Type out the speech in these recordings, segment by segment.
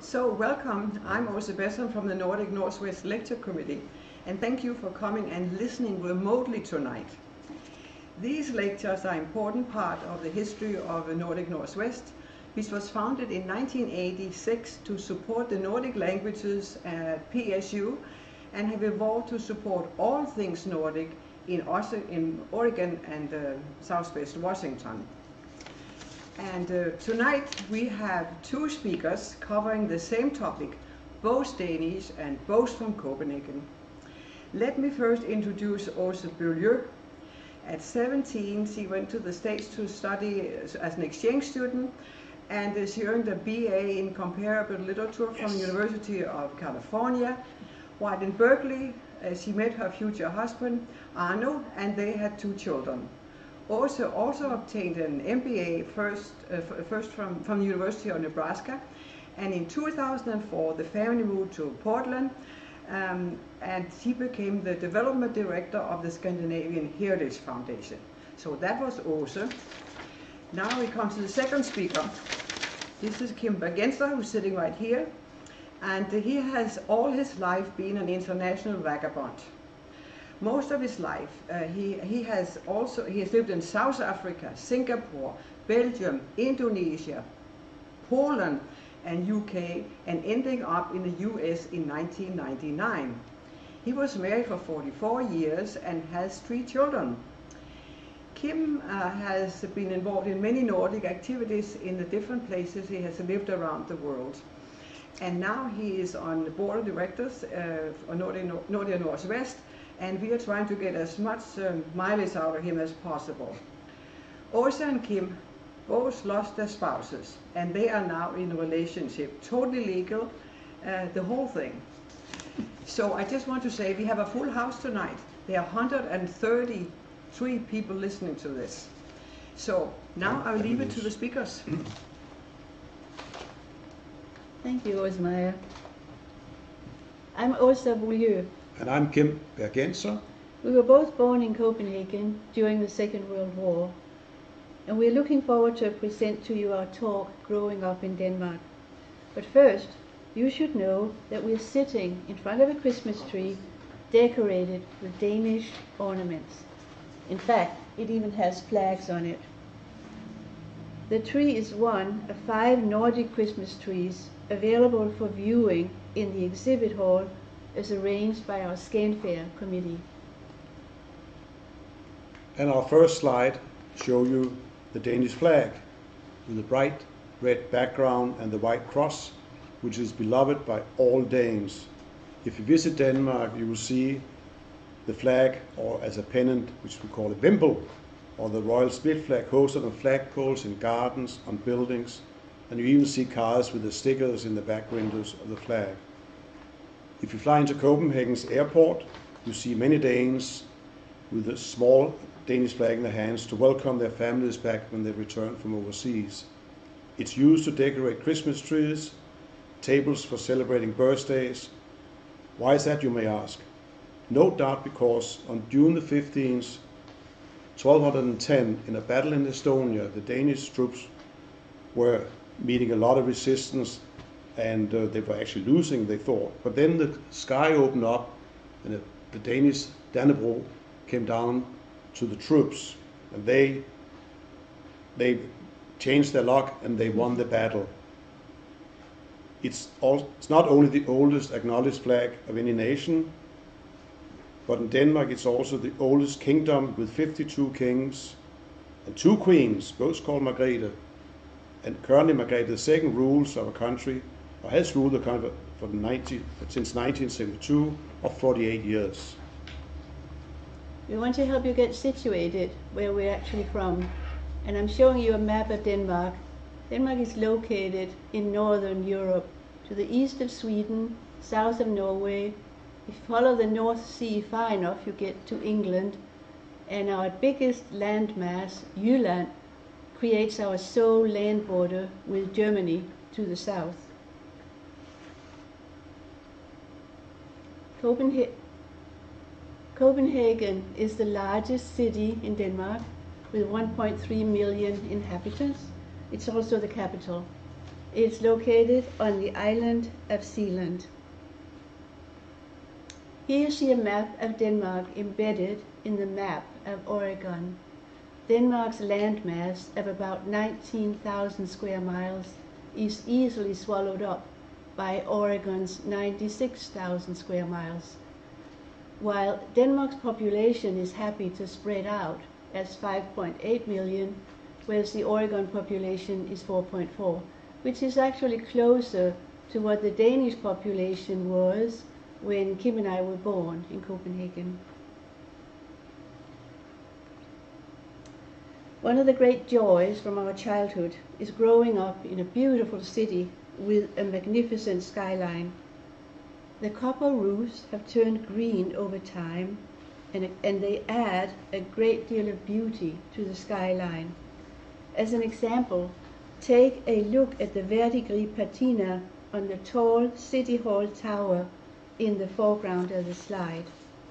So welcome, I'm Osterbro from the Nordic Northwest Lecture Committee, and thank you for coming and listening remotely tonight. These lectures are an important part of the history of the Nordic Northwest, which was founded in 1986 to support the Nordic languages at PSU and have evolved to support all things Nordic in Oregon and Southwest Washington. And tonight we have two speakers covering the same topic, both Danish and both from Copenhagen. Let me first introduce Beaulieu. At 17, she went to the States to study as an exchange student, and she earned a BA in Comparable Literature from the University of California. While in Berkeley, she met her future husband, Arno, and they had two children. Also obtained an MBA first from the University of Nebraska, and in 2004 the family moved to Portland, and she became the development director of the Scandinavian Heritage Foundation. So that was Aase. Now we come to the second speaker. This is Kim Bergenser, who's sitting right here, and he has all his life been an international vagabond. Most of his life, he has lived in South Africa, Singapore, Belgium, Indonesia, Poland, and UK, and ending up in the US in 1999. He was married for 44 years and has 3 children. Kim has been involved in many Nordic activities in the different places he has lived around the world. And now he is on the board of directors of Nordic Northwest, and we are trying to get as much mileage out of him as possible. Aase and Kim both lost their spouses, and they are now in a relationship, totally legal, the whole thing. So I just want to say we have a full house tonight. There are 133 people listening to this. So now I'll leave it to the speakers. Thank you, Osmaya. I'm Beaulieu. And I'm Kim Bergenser. We were both born in Copenhagen during the Second World War, and we're looking forward to present to you our talk, Growing Up in Denmark. But first, you should know that we're sitting in front of a Christmas tree decorated with Danish ornaments. In fact, it even has flags on it. The tree is one of 5 Nordic Christmas trees available for viewing in the exhibit hall as arranged by our Scanfair committee. And our first slide shows you the Danish flag with the bright red background and the white cross, which is beloved by all Danes. If you visit Denmark, you will see the flag, or as a pennant, which we call a wimple, or the royal split flag, hosted on flagpoles in gardens, on buildings, and you even see cars with the stickers in the back windows of the flag. If you fly into Copenhagen's airport, you see many Danes with a small Danish flag in their hands to welcome their families back when they return from overseas. It's used to decorate Christmas trees, tables for celebrating birthdays. Why is that, you may ask? No doubt because on June the 15th, 1210, in a battle in Estonia, the Danish troops were meeting a lot of resistance, and they were actually losing, they thought. But then the sky opened up, and the Danish Dannebro came down to the troops, and they changed their luck and they won the battle. It's not only the oldest acknowledged flag of any nation, but in Denmark it's also the oldest kingdom with 52 kings and 2 queens, both called Margrethe. And currently Margrethe II rules our country, or has ruled the country since 1972, of 48 years. We want to help you get situated where we're actually from, and I'm showing you a map of Denmark. Denmark is located in northern Europe, to the east of Sweden, south of Norway. If you follow the North Sea far enough, you get to England, and our biggest landmass, Jylland, creates our sole land border with Germany to the south. Copenhagen is the largest city in Denmark with 1.3 million inhabitants. It's also the capital. It's located on the island of Zealand. Here you see a map of Denmark embedded in the map of Oregon. Denmark's landmass of about 19,000 square miles is easily swallowed up by Oregon's 96,000 square miles, while Denmark's population is happy to spread out as 5.8 million, whereas the Oregon population is 4.4, which is actually closer to what the Danish population was when Kim and I were born in Copenhagen. One of the great joys from our childhood is growing up in a beautiful city with a magnificent skyline. The copper roofs have turned green over time, and they add a great deal of beauty to the skyline. As an example, take a look at the verdigris patina on the tall City Hall tower in the foreground of the slide.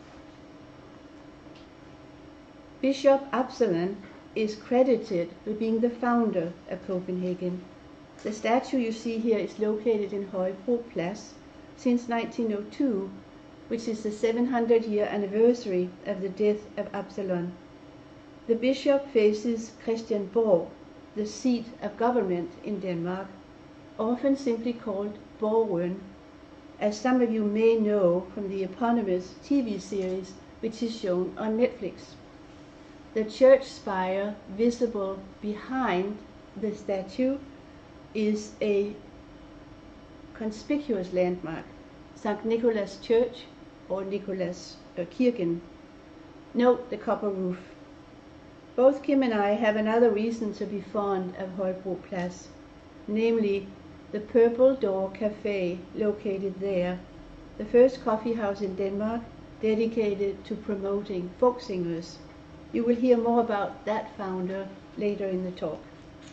Bishop Absalon is credited with being the founder of Copenhagen. The statue you see here is located in Ølsterbro Place since 1902, which is the 700-year anniversary of the death of Absalon. The bishop faces Christiansborg, the seat of government in Denmark, often simply called Borgen, as some of you may know from the eponymous TV series which is shown on Netflix. The church spire visible behind the statue is a conspicuous landmark, St. Nicholas Church or Nicholas Kirken. Note the copper roof. Both Kim and I have another reason to be fond of Ølsterbro Place, namely the Purple Door Cafe located there, the first coffee house in Denmark dedicated to promoting folk singers. You will hear more about that founder later in the talk.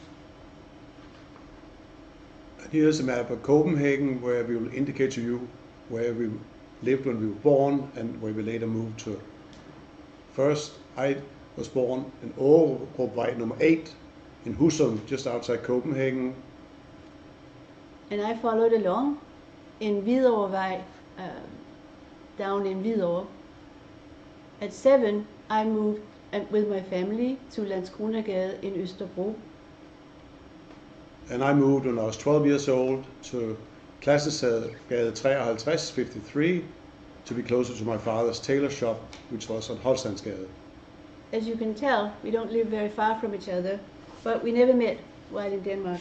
And here's a map of Copenhagen where we will indicate to you where we lived when we were born and where we later moved to. First, I was born in WWII number 8 in Husum, just outside Copenhagen. And I followed along in WWII, down in Hvidovre. At 7, I moved with my family to Landskronagade in Ølsterbro. And I moved when I was 12 years old to Klassesgade 53, to be closer to my father's tailor shop, which was on Holstandsgade. As you can tell, we don't live very far from each other, but we never met while in Denmark.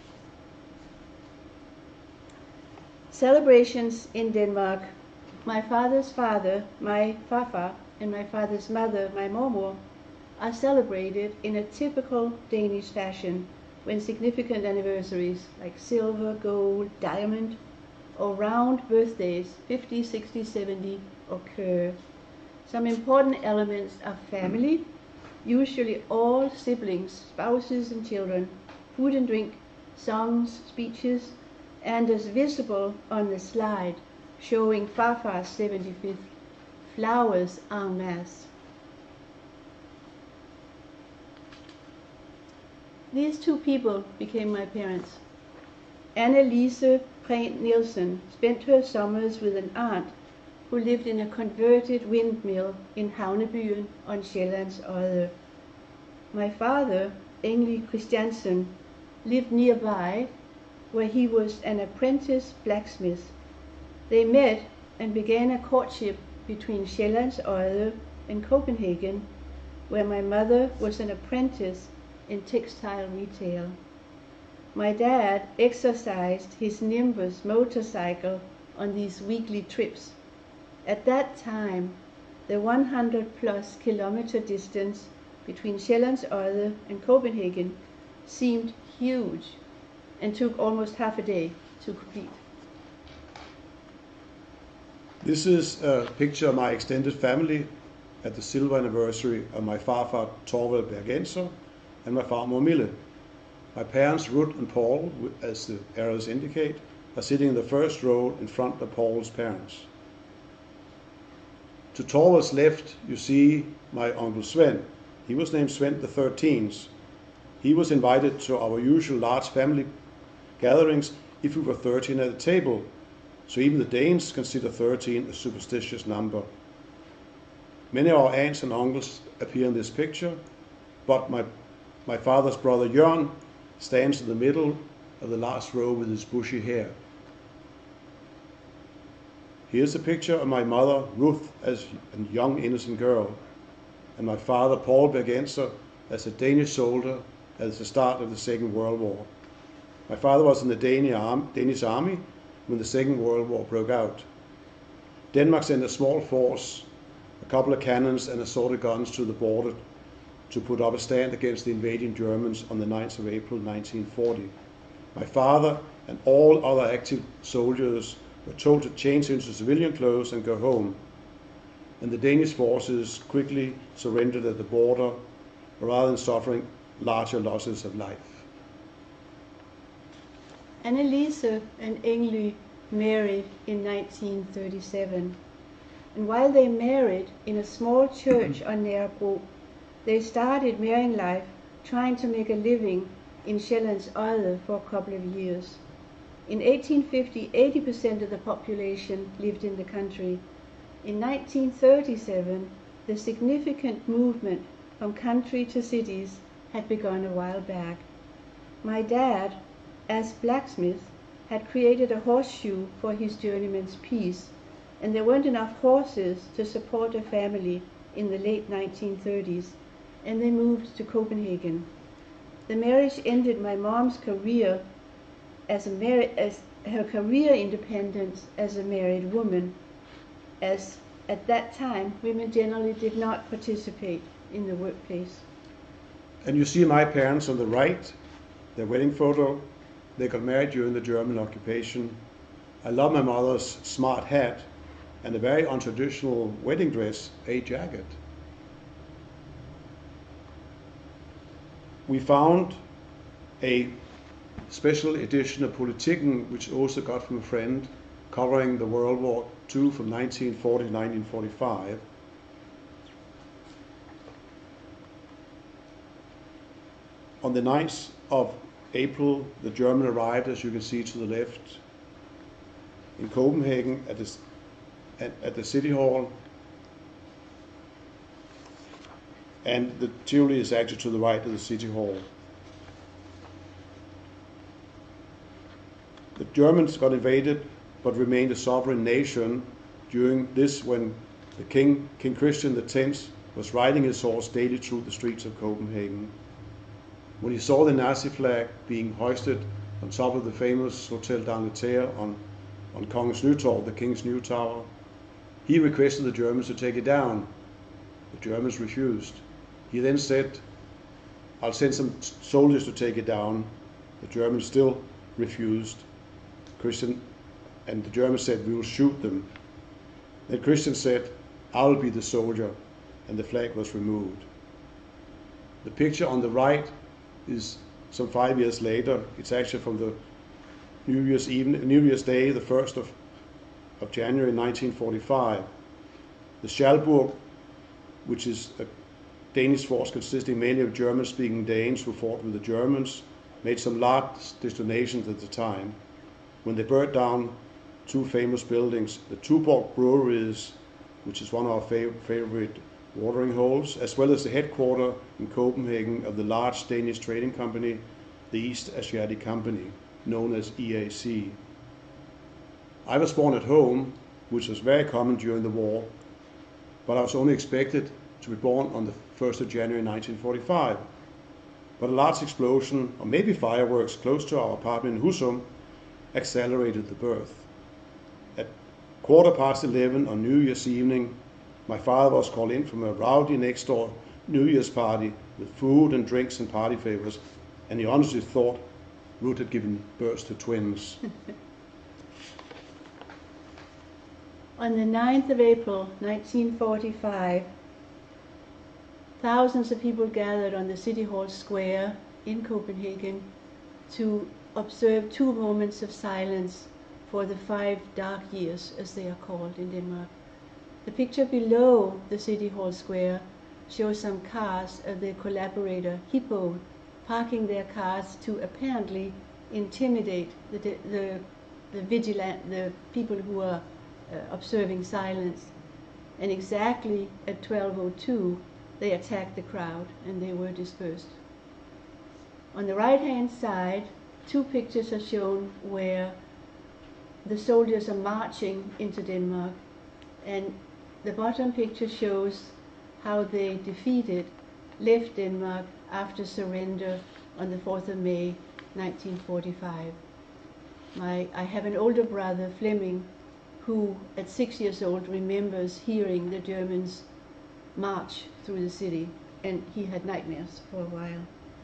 Celebrations in Denmark. My father's father, my farfar, and my father's mother, my mormor, are celebrated in a typical Danish fashion when significant anniversaries like silver, gold, diamond, or round birthdays, 50, 60, 70, occur. Some important elements are family, usually all siblings, spouses and children, food and drink, songs, speeches, and as visible on the slide showing Farfar's 75th, flowers en masse. These two people became my parents. Annelise Prehn Nielsen spent her summers with an aunt who lived in a converted windmill in Havnebyen on Sjællands Odde. My father, Engel Christiansen, lived nearby where he was an apprentice blacksmith. They met and began a courtship between Sjællands Odde and Copenhagen, where my mother was an apprentice in textile retail. My dad exercised his Nimbus motorcycle on these weekly trips. At that time, the 100+ kilometer distance between Sjællands Odde and Copenhagen seemed huge and took almost half a day to complete. This is a picture of my extended family at the silver anniversary of my farfar Torvald Bergenser and my farmor Mille. My parents Ruth and Paul, as the arrows indicate, are sitting in the first row in front of Paul's parents. To Torvald's left you see my uncle Sven. He was named Sven the 13th. He was invited to our usual large family gatherings if we were 13 at a table. So even the Danes consider 13 a superstitious number. Many of our aunts and uncles appear in this picture, but my father's brother Jørn stands in the middle of the last row with his bushy hair. Here's a picture of my mother Ruth as a young innocent girl, and my father Paul Bergenser as a Danish soldier at the start of the Second World War. My father was in the Danish army when the Second World War broke out. Denmark sent a small force, a couple of cannons and assorted guns to the border to put up a stand against the invading Germans on the 9th of April 1940. My father and all other active soldiers were told to change into civilian clothes and go home, and the Danish forces quickly surrendered at the border rather than suffering larger losses of life. Anneliese and Engly married in 1937, and while they married in a small church on Ølsterbro, they started marrying life trying to make a living in Sjælland's Odde for a couple of years. In 1850, 80% of the population lived in the country. In 1937, the significant movement from country to cities had begun a while back. My dad, as blacksmith, had created a horseshoe for his journeyman's piece, and there weren't enough horses to support a family in the late 1930s, and they moved to Copenhagen. The marriage ended my mom's career as her career independence as a married woman, as at that time women generally did not participate in the workplace. And you see my parents on the right, their wedding photo. They got married during the German occupation. I love my mother's smart hat and a very untraditional wedding dress, a jacket. We found a special edition of Politiken, which also got from a friend, covering the World War II from 1940 to 1945. On the 9th of April, the German arrived, as you can see to the left, in Copenhagen at the City Hall. And the Tivoli is actually to the right of the City Hall. The Germans got invaded, but remained a sovereign nation during this, when the King Christian X was riding his horse daily through the streets of Copenhagen. When he saw the Nazi flag being hoisted on top of the famous Hotel d'Angleterre on Kongens Nytorv, the King's New Tower, he requested the Germans to take it down. The Germans refused. He then said, "I'll send some soldiers to take it down." The Germans still refused. And the Germans said, "We will shoot them." Then Christian said, "I'll be the soldier," and the flag was removed. The picture on the right is some 5 years later. It's actually from the New Year's Day, the 1st of January 1945. The Schalburg, which is a Danish force consisting mainly of German-speaking Danes who fought with the Germans, made some large detonations at the time, when they burned down two famous buildings, the Tuborg breweries, which is one of our favorite watering holes, as well as the headquarters in Copenhagen of the large Danish trading company, the East Asiatic Company, known as EAC. I was born at home, which was very common during the war, but I was only expected to be born on the 1st of January 1945. But a large explosion, or maybe fireworks, close to our apartment in Husum accelerated the birth. At 11:15 on New Year's evening, my father was called in from a rowdy next door New Year's party with food and drinks and party favors, and he honestly thought Ruth had given birth to twins. On the 9th of April 1945, thousands of people gathered on the City Hall Square in Copenhagen to observe 2 moments of silence for the 5 dark years, as they are called in Denmark. The picture below the City Hall Square shows some cars of the collaborator Hippo parking their cars to apparently intimidate the people who are observing silence. And exactly at 12:02, they attacked the crowd and they were dispersed. On the right-hand side, two pictures are shown where the soldiers are marching into Denmark, and the bottom picture shows how they left Denmark after surrender on the 4th of May 1945. I have an older brother, Flemming, who at 6 years old remembers hearing the Germans march through the city, and he had nightmares for a while.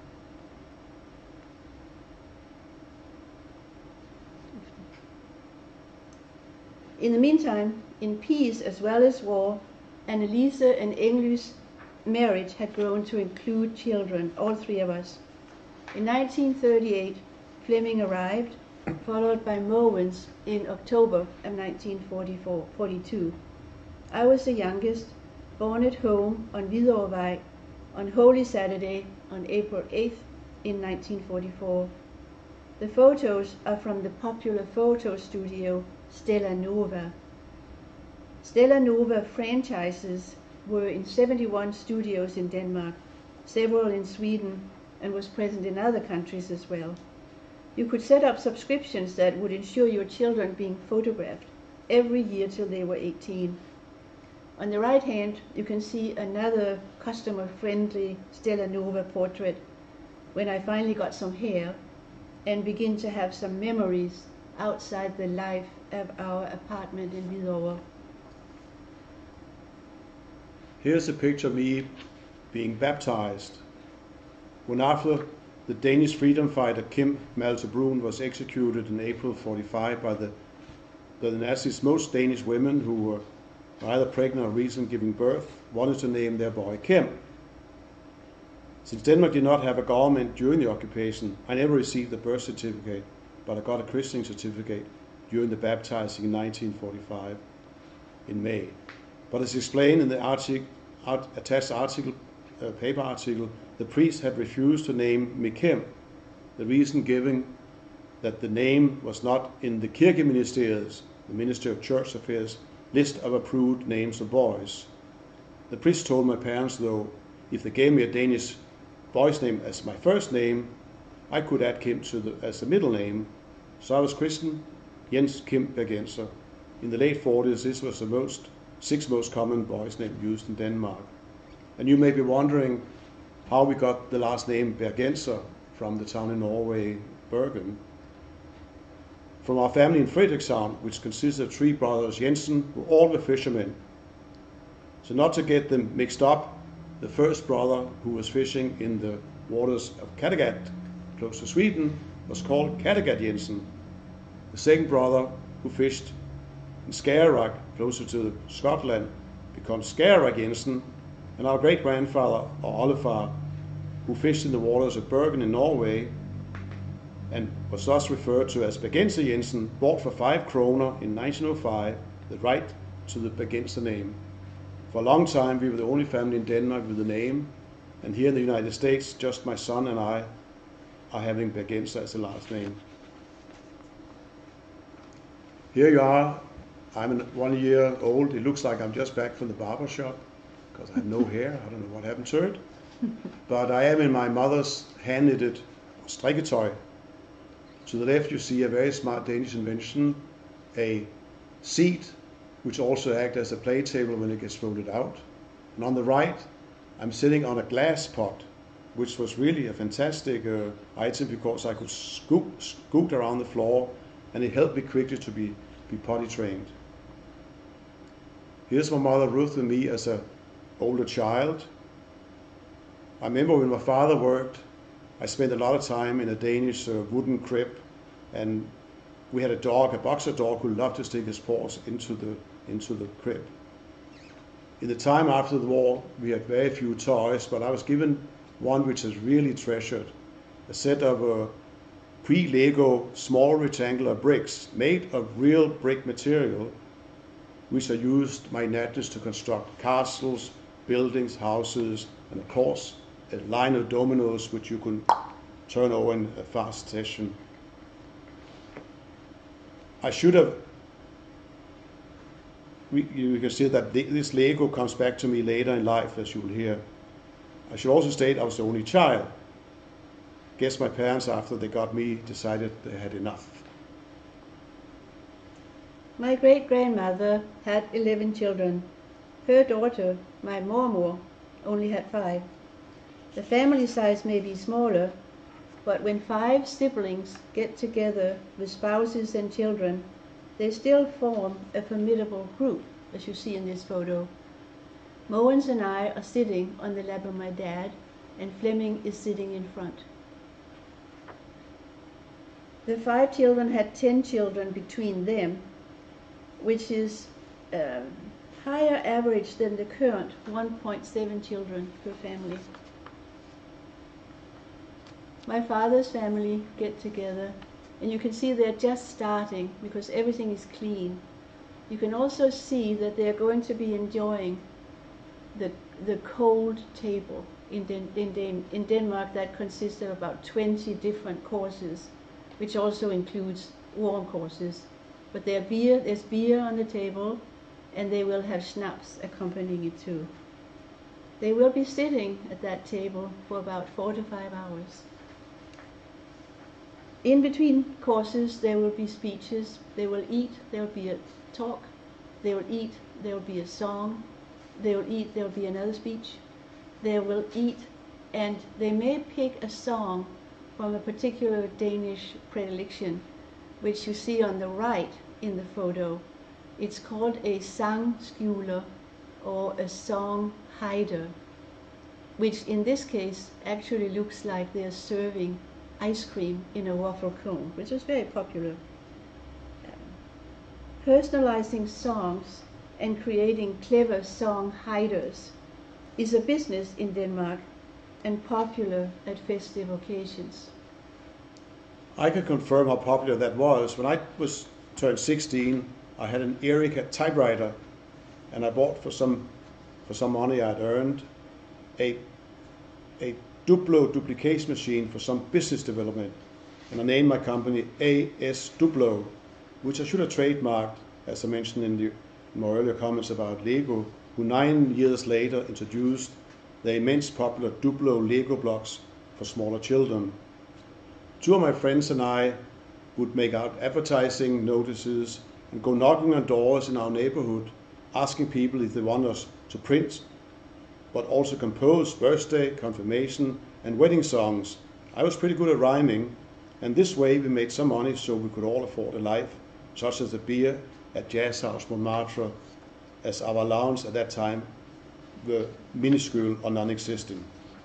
In the meantime, in peace as well as war, Anneliese and Engel's marriage had grown to include children, all three of us. In 1938, Flemming arrived, followed by Mogens in October of 1942. I was the youngest, born at home on WWII on Holy Saturday on April 8th in 1944. The photos are from the popular photo studio Stella Nova. Stella Nova franchises were in 71 studios in Denmark, several in Sweden, and was present in other countries as well. You could set up subscriptions that would ensure your children being photographed every year till they were 18. On the right hand, you can see another customer-friendly Stella Nova portrait when I finally got some hair and begin to have some memories outside the life of our apartment in Hvidovre. Here's a picture of me being baptized. When after the Danish freedom fighter Kim Malthe-Bruun was executed in April 1945 by the Nazis, most Danish women who were either pregnant or recently giving birth wanted to name their boy Kim. Since Denmark did not have a government during the occupation, I never received a birth certificate, but I got a christening certificate during the baptizing in 1945 in May. But as explained in the attached paper article, the priest had refused to name me Kim, the reason giving that the name was not in the Kirkeministeriets, the Ministry of Church Affairs, list of approved names of boys. The priest told my parents, though, if they gave me a Danish boy's name as my first name, I could add Kim as the middle name. So I was christened Jens Kim Bergenser. In the late 40s, this was the sixth most common boy's name used in Denmark. And you may be wondering how we got the last name Bergenser from the town in Norway, Bergen. From our family in Frederikshavn, which consists of three brothers Jensen, who all were fishermen. So not to get them mixed up, the first brother who was fishing in the waters of Kattegat, close to Sweden, was called Kattegat Jensen. The second brother who fished in Skagerrak, closer to Scotland, becomes Skagerrak Jensen, and our great-grandfather, or oldefar, who fished in the waters of Bergen in Norway, and was thus referred to as Bergenser Jensen, bought for 5 kroner in 1905 the right to the Bergenser name. For a long time we were the only family in Denmark with the name, and here in the United States just my son and I are having Bergenser as the last name. Here you are. I'm 1 year old. It looks like I'm just back from the barber shop because I have no hair. I don't know what happened to it. But I am in my mother's hand-knitted strikketøj. To the left you see a very smart Danish invention, a seat which also acts as a play table when it gets folded out. And on the right I'm sitting on a glass pot, which was really a fantastic item because I could scoot around the floor and it helped me quickly to be potty trained. Here's my mother Ruth and me as an older child. I remember when my father worked, I spent a lot of time in a Danish wooden crib, and we had a dog, a boxer dog, who loved to stick his paws into the crib. In the time after the war, we had very few toys, but I was given one which is really treasured, a set of pre-Lego small rectangular bricks made of real brick material, which are used by natives to construct castles, buildings, houses, and of course a line of dominoes which you can turn over in a fast session. I should have, you can see that this Lego comes back to me later in life, as you will hear. I should also state I was the only child. Guess my parents, after they got me, decided they had enough. My great-grandmother had 11 children. Her daughter, my mormor, only had 5. The family size may be smaller, but when 5 siblings get together with spouses and children, they still form a formidable group, as you see in this photo. Mogens and I are sitting on the lap of my dad, and Flemming is sitting in front. The 5 children had 10 children between them, which is higher average than the current 1.7 children per family. My father's family get together, and you can see they're just starting because everything is clean. You can also see that they're going to be enjoying the cold table. In Denmark, that consists of about 20 different courses, which also includes warm courses. But there's beer on the table, and they will have schnapps accompanying it too. They will be sitting at that table for about 4 to 5 hours. In between courses, there will be speeches. They will eat, there will be a talk. They will eat, there will be a song. They will eat, there will be another speech. They will eat, and they may pick a song from a particular Danish predilection, which you see on the right in the photo. It's called a sangskjuler, or a song hider, which in this case actually looks like they're serving ice cream in a waffle cone, which is very popular. Personalizing songs and creating clever song hiders is a business in Denmark and popular at festive occasions. I can confirm how popular that was. When I turned 16, I had an Erica typewriter, and I bought for some money I'd earned a duplication machine for some business development, and I named my company Ølsterbro, which I should have trademarked, as I mentioned in my earlier comments about Lego, who 9 years later introduced the immense popular Duplo Lego blocks for smaller children. 2 of my friends and I would make out advertising notices and go knocking on doors in our neighborhood, asking people if they want us to print, but also compose birthday, confirmation, and wedding songs. I was pretty good at rhyming, and this way we made some money so we could all afford a life, such as the beer at Jazz House Montmartre, as our allowance at that time were minuscule or non-existent.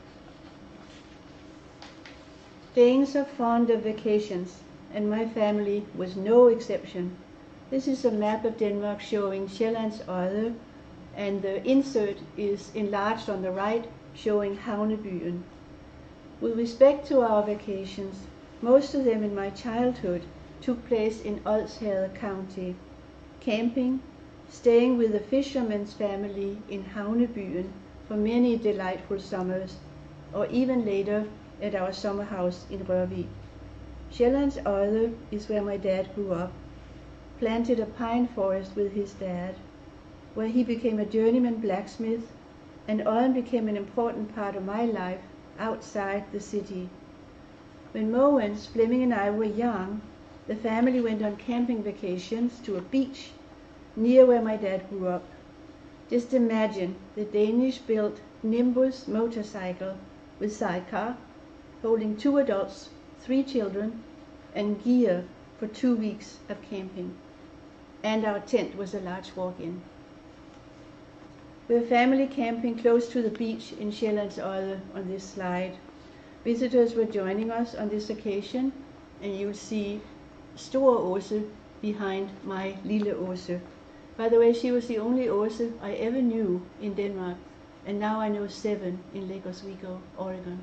Danes are fond of vacations, and my family was no exception. This is a map of Denmark showing Sjællands Odde, and the insert is enlarged on the right, showing Havnebyen. With respect to our vacations, most of them in my childhood took place in Odsherred County, camping, staying with a fisherman's family in Havnebyen for many delightful summers, or even later at our summer house in Rørvig. Sjællands Odde is where my dad grew up, planted a pine forest with his dad, where he became a journeyman blacksmith, and Odden became an important part of my life outside the city. When Mogens, Flemming and I were young, the family went on camping vacations to a beach near where my dad grew up. Just imagine the Danish-built Nimbus motorcycle with sidecar, holding 2 adults, 3 children, and gear for 2 weeks of camping. And our tent was a large walk-in. We're family camping close to the beach in Sjællands Odde on this slide. Visitors were joining us on this occasion, and you'll see Store Aase behind my Lille Aase. By the way, she was the only Aase I ever knew in Denmark, and now I know 7 in Lake Oswego, Oregon.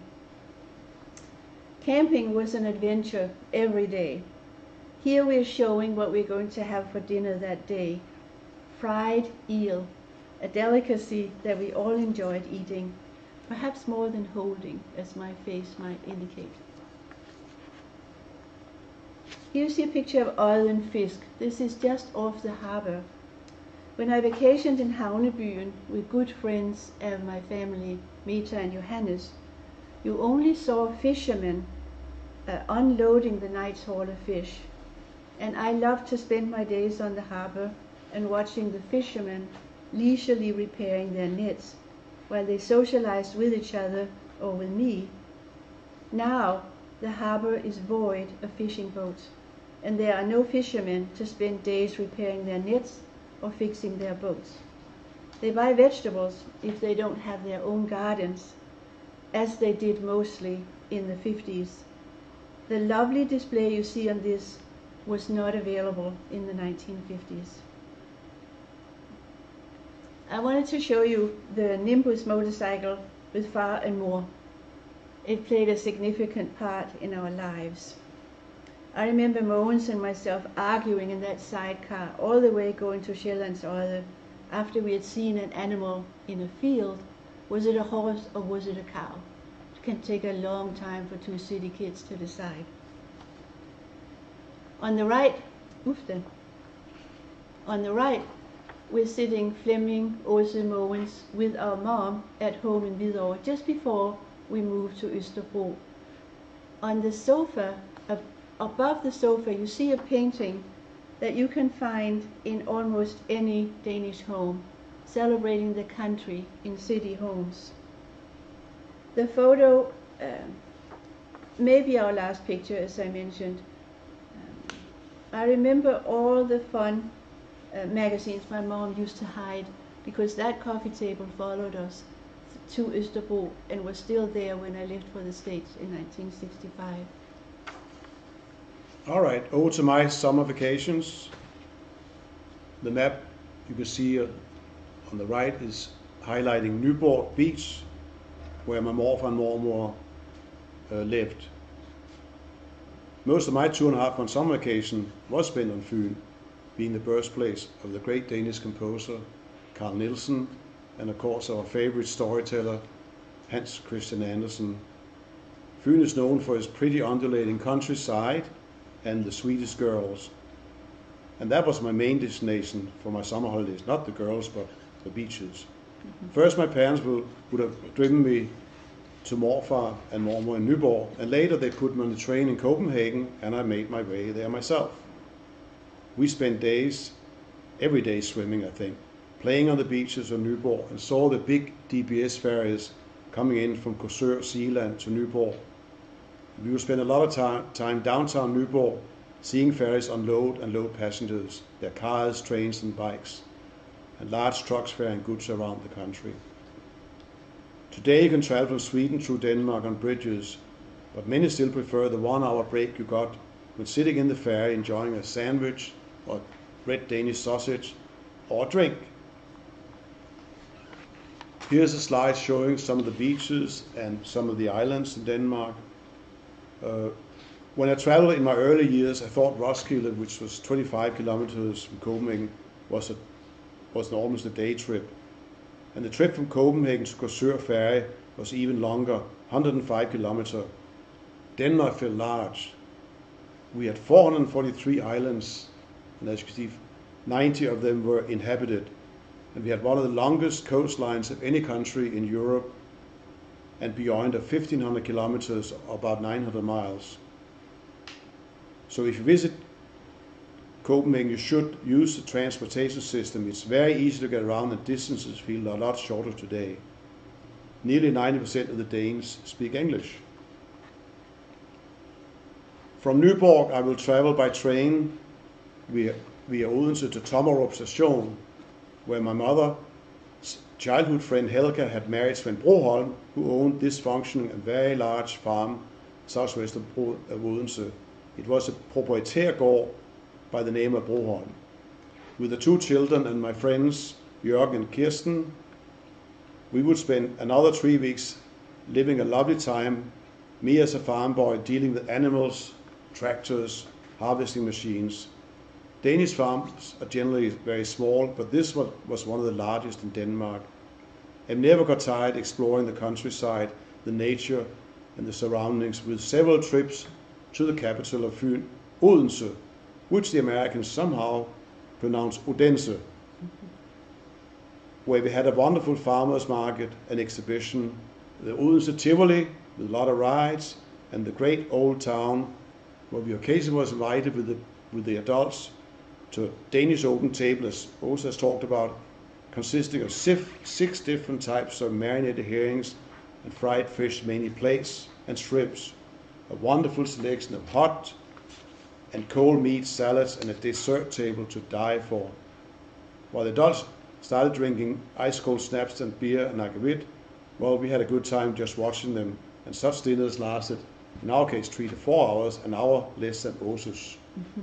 Camping was an adventure every day. Here we're showing what we're going to have for dinner that day. Fried eel, a delicacy that we all enjoyed eating, perhaps more than holding, as my face might indicate. Here you see a picture of Øllen and Fisk. This is just off the harbour. When I vacationed in Havnebyen with good friends of my family, Meta and Johannes, you only saw fishermen unloading the night's haul of fish. And I loved to spend my days on the harbour and watching the fishermen leisurely repairing their nets while they socialized with each other or with me. Now the harbour is void of fishing boats, and there are no fishermen to spend days repairing their nets or fixing their boats. They buy vegetables if they don't have their own gardens, as they did mostly in the 50s. The lovely display you see on this was not available in the 1950s. I wanted to show you the Nimbus motorcycle with Far and Mor. It played a significant part in our lives. I remember Mogens and myself arguing in that sidecar all the way going to Sjællandsøje after we had seen an animal in a field. Was it a horse or was it a cow? It can take a long time for two city kids to decide. On the right, we're sitting Flemming, Aase, Mogens with our mom at home in Hvidovre just before we moved to Ølsterbro. On the sofa, above the sofa, you see a painting that you can find in almost any Danish home, celebrating the country in city homes. The photo may be our last picture, as I mentioned. I remember all the fun magazines my mom used to hide, because that coffee table followed us to Ølsterbro and was still there when I left for the States in 1965. All right, over to my summer vacations. The map you can see on the right is highlighting Nyborg Beach, where my morfar and mormor lived. Most of my 2.5 month summer vacation was spent on Fyn, being the birthplace of the great Danish composer Carl Nielsen, and of course our favorite storyteller Hans Christian Andersen. Fyn is known for its pretty undulating countryside and the Swedish girls. And that was my main destination for my summer holidays, not the girls, but the beaches. First, my parents would have driven me to morfar and mormor in Nyborg, and later they put me on the train in Copenhagen, and I made my way there myself. We spent days, every day swimming, I think, playing on the beaches of Nyborg, and saw the big DBS ferries coming in from Korsør, Zealand to Nyborg. We would spend a lot of time downtown Nyborg, seeing ferries unload and load passengers, their cars, trains and bikes, and large trucks ferrying goods around the country. Today you can travel from Sweden through Denmark on bridges, but many still prefer the 1 hour break you got when sitting in the ferry enjoying a sandwich or red Danish sausage or a drink. Here's a slide showing some of the beaches and some of the islands in Denmark. When I traveled in my early years, I thought Roskilde, which was 25 kilometers from Copenhagen, was almost a day trip. And the trip from Copenhagen to Korsør ferry was even longer, 105 kilometers. Denmark felt large. We had 443 islands, and as you can see, 90 of them were inhabited. And we had one of the longest coastlines of any country in Europe, and beyond of 1,500 kilometers, about 900 miles. So if you visit Copenhagen, you should use the transportation system. It's very easy to get around, and distances feel a lot shorter today. Nearly 90% of the Danes speak English. From Nyborg, I will travel by train via Odense to Tommerup Station, where my mother's childhood friend Helga had married Svend Broholm, who owned this functioning and very large farm southwest of Odense. It was a proprietary gård by the name of Broholm. With the 2 children and my friends Jørgen and Kirsten, we would spend another 3 weeks living a lovely time, me as a farm boy dealing with animals, tractors, harvesting machines. Danish farms are generally very small, but this was one of the largest in Denmark. I never got tired exploring the countryside, the nature and the surroundings, with several trips to the capital of Fyn Odense, which the Americans somehow pronounce Odense, where we had a wonderful farmers market and exhibition, the Odense Tivoli with a lot of rides, and the great old town where we occasionally was invited with the adults to a Danish open table, as Aase has talked about, consisting of 6 different types of marinated herrings and fried fish, mainly plaice and shrimps, a wonderful selection of hot and cold meat, salads, and a dessert table to die for. While the adults started drinking ice cold snaps and beer and akvavit, well, we had a good time just watching them, and such dinners lasted, in our case, 3 to 4 hours, an hour less than Aase's.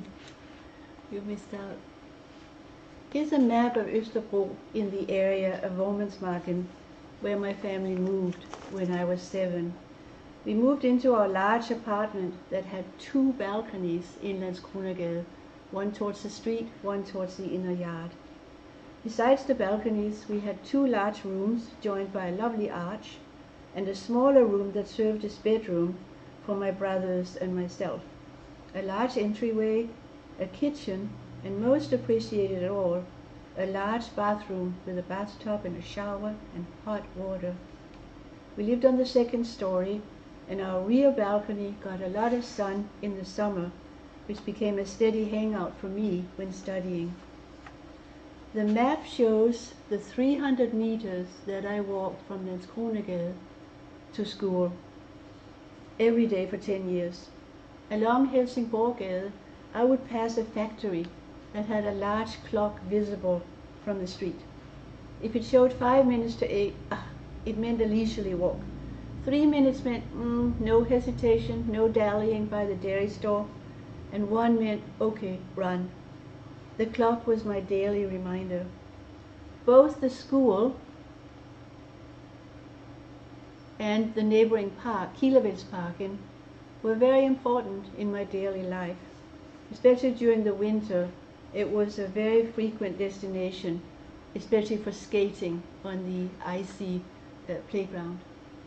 You missed out. Here's a map of Ølsterbro in the area of Vormandsmarken, where my family moved when I was 7. We moved into our large apartment that had 2 balconies in Landskronagade, one towards the street, one towards the inner yard. Besides the balconies, we had 2 large rooms joined by a lovely arch, and a smaller room that served as bedroom for my brothers and myself. A large entryway, a kitchen, and most appreciated of all, a large bathroom with a bathtub and a shower and hot water. We lived on the 2nd story, and our rear balcony got a lot of sun in the summer, which became a steady hangout for me when studying. The map shows the 300 meters that I walked from Landskronagade to school every day for 10 years. Along Helsingborggade, I would pass a factory that had a large clock visible from the street. If it showed 5 minutes to 8, it meant a leisurely walk. 3 minutes meant no hesitation, no dallying by the dairy store, and 1 meant, okay, run. The clock was my daily reminder. Both the school and the neighboring park, Kilovældtsparken, were very important in my daily life. Especially during the winter, it was a very frequent destination, especially for skating on the icy playground.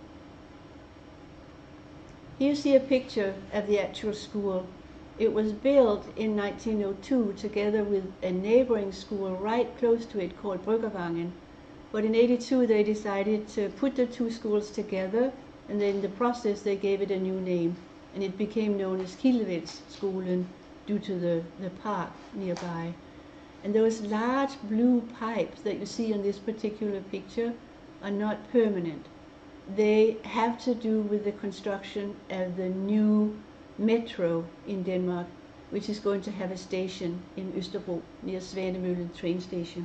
Here you see a picture of the actual school. It was built in 1902 together with a neighboring school right close to it called Bryggervangen. But in 82 they decided to put the 2 schools together, and then in the process they gave it a new name, and it became known as Kilovældtsskolen due to the park nearby. And those large blue pipes that you see in this particular picture are not permanent. They have to do with the construction of the new metro in Denmark, which is going to have a station in Ølsterbro near Svanemøllen train station.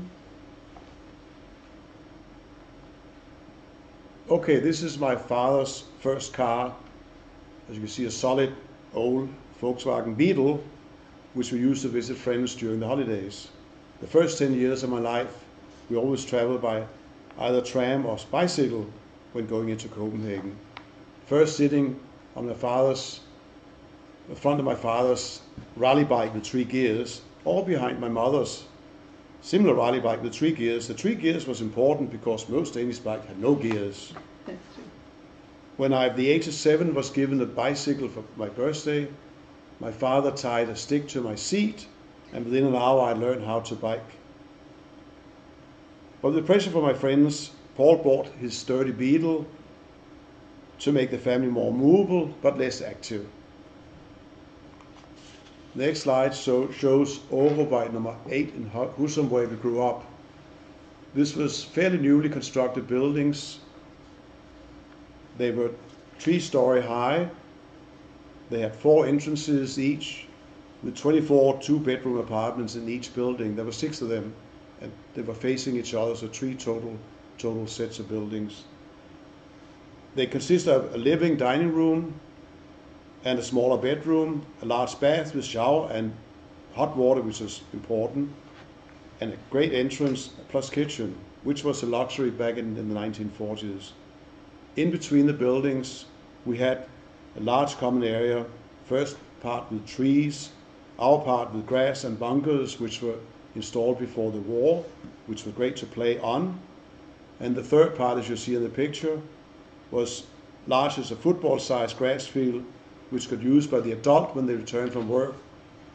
Okay, this is my father's first car. As you can see, a solid old Volkswagen Beetle, which we used to visit friends during the holidays. The first 10 years of my life, we always traveled by either tram or bicycle when going into Copenhagen. First sitting on the front of my father's rally bike with 3 gears, or behind my mother's similar rally bike with 3 gears. The 3 gears was important because most Danish bikes had no gears. When I, at the age of 7, was given a bicycle for my birthday, my father tied a stick to my seat, and within an hour I learned how to bike. But with the pressure from my friends, Paul bought his sturdy Beetle to make the family more movable but less active. The next slide shows WWII number 8 in Husum, where we grew up. This was fairly newly constructed buildings. They were 3-story high. They had 4 entrances each, with 24 2-bedroom apartments in each building. There were 6 of them, and they were facing each other, so 3 total sets of buildings. They consist of a living dining room and a smaller bedroom, a large bath with shower and hot water, which was important, and a great entrance plus kitchen, which was a luxury back in the 1940s. In between the buildings, we had a large common area, first part with trees, our part with grass and bunkers, which were installed before the war, which were great to play on. And the third part, as you see in the picture, was large as a football-sized grass field, which could be used by the adult when they returned from work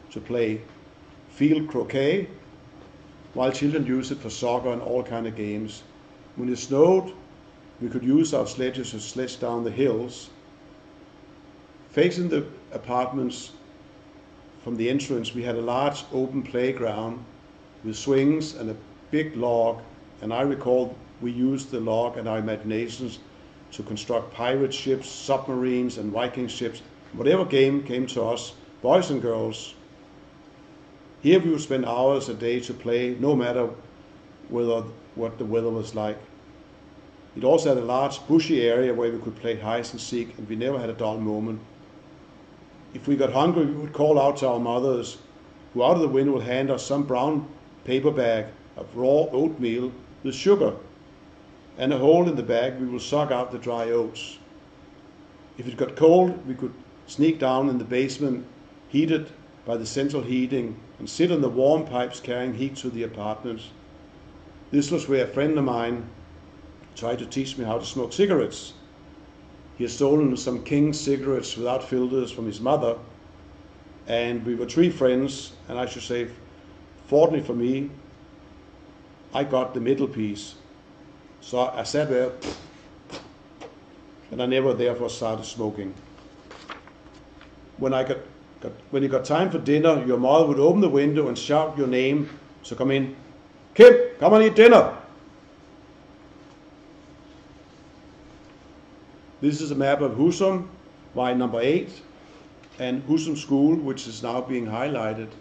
to play field croquet, while children use it for soccer and all kind of games. When it snowed, we could use our sledges to sledge down the hills. Facing the apartments from the entrance, we had a large open playground with swings and a big log, and I recall we used the log and our imaginations to construct pirate ships, submarines and Viking ships, whatever game came to us, boys and girls. Here we would spend hours a day to play, no matter what the weather was like. It also had a large bushy area where we could play hide and seek, and we never had a dull moment. If we got hungry, we would call out to our mothers, who out of the window would hand us some brown paper bag of raw oatmeal with sugar, and a hole in the bag we would suck out the dry oats. If it got cold, we could sneak down in the basement, heated by the central heating, and sit on the warm pipes carrying heat to the apartments. This was where a friend of mine tried to teach me how to smoke cigarettes. He had stolen some King's cigarettes without filters from his mother, and we were 3 friends, and I should say, fortunately for me, I got the middle piece. So I sat there, and I never therefore started smoking. When it got time for dinner, your mother would open the window and shout your name, so come in. Kim, come and eat dinner. This is a map of Husum, Y number 8, and Husum School, which is now being highlighted.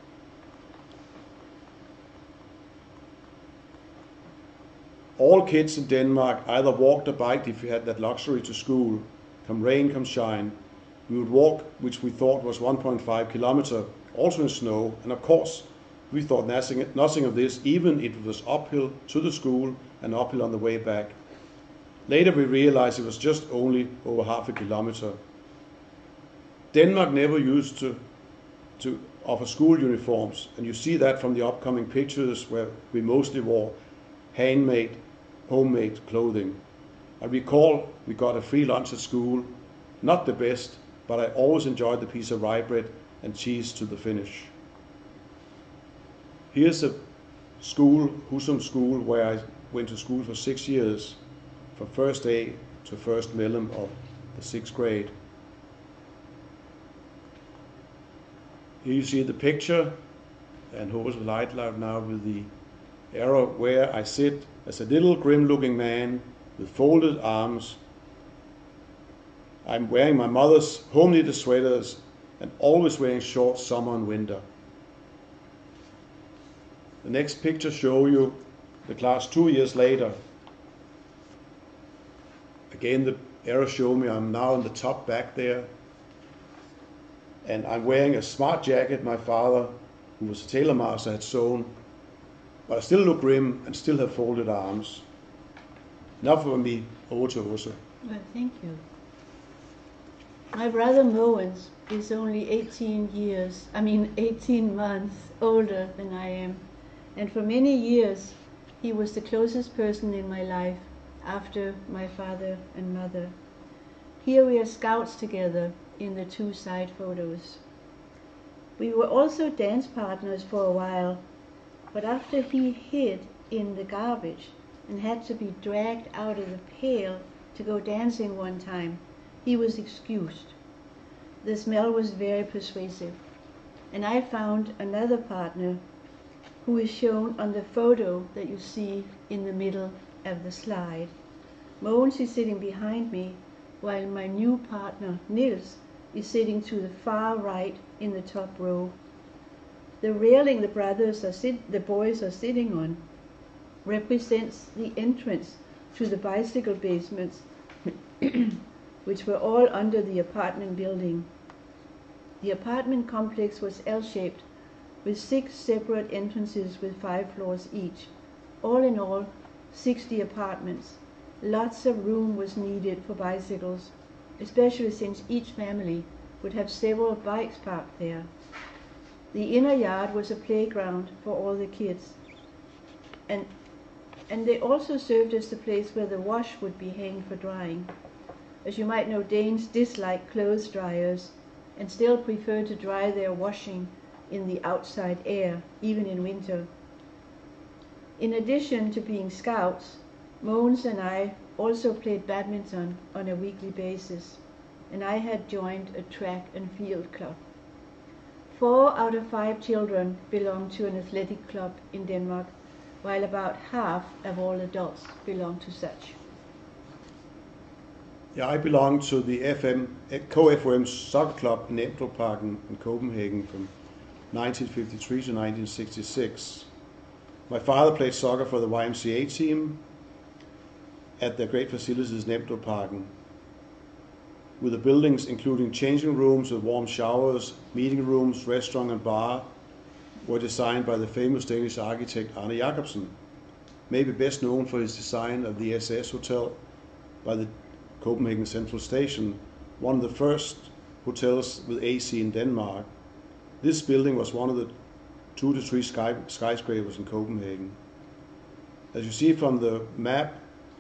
All kids in Denmark either walked or biked if you had that luxury to school. Come rain, come shine. We would walk, which we thought was 1.5 kilometers, also in snow, and of course, we thought nothing of this, even if it was uphill to the school and uphill on the way back. Later we realized it was just only over half a kilometer. Denmark never used to offer school uniforms, and you see that from the upcoming pictures where we mostly wore handmade, homemade clothing. I recall we got a free lunch at school, not the best, but I always enjoyed the piece of rye bread and cheese to the finish. Here's a school, Husum School, where I went to school for 6 years, from first A to first Mellem of the 6th grade. Here you see the picture, and Hove's light now with the arrow where I sit as a little grim-looking man with folded arms. I'm wearing my mother's home-knitted sweaters and always wearing shorts summer and winter. The next picture shows you the class 2 years later. Again, the arrow shows me I'm now in the top back there. And I'm wearing a smart jacket my father, who was a tailor master, had sewn. But I still look grim and still have folded arms. Now for me, over to Åse. Well, thank you. My brother Mogens is only 18 months older than I am. And for many years, he was the closest person in my life after my father and mother. Here we are scouts together in the 2 side photos. We were also dance partners for a while, but after he hid in the garbage and had to be dragged out of the pail to go dancing one time, he was excused. The smell was very persuasive, and I found another partner who is shown on the photo that you see in the middle of the slide. Mogens is sitting behind me, while my new partner, Niels, is sitting to the far right in the top row. The railing the boys are sitting on represents the entrance to the bicycle basements, which were all under the apartment building. The apartment complex was L-shaped, with 6 separate entrances with 5 floors each. All in all, 60 apartments. Lots of room was needed for bicycles, especially since each family would have several bikes parked there. The inner yard was a playground for all the kids, and they also served as the place where the wash would be hanged for drying. As you might know, Danes dislike clothes dryers and still prefer to dry their washing in the outside air, even in winter. In addition to being scouts, Mogens and I also played badminton on a weekly basis, and I had joined a track and field club. 4 out of 5 children belong to an athletic club in Denmark, while about half of all adults belong to such. Yeah, I belong to the KFUM soccer club in Ølsterbro in Copenhagen from 1953 to 1966. My father played soccer for the YMCA team at their great facilities in Ølsterbro, with the buildings including changing rooms with warm showers, meeting rooms, restaurant and bar, were designed by the famous Danish architect Arne Jacobsen, maybe best known for his design of the SS Hotel by the Copenhagen Central Station, one of the first hotels with AC in Denmark. This building was one of the 2 to 3 skyscrapers in Copenhagen. As you see from the map,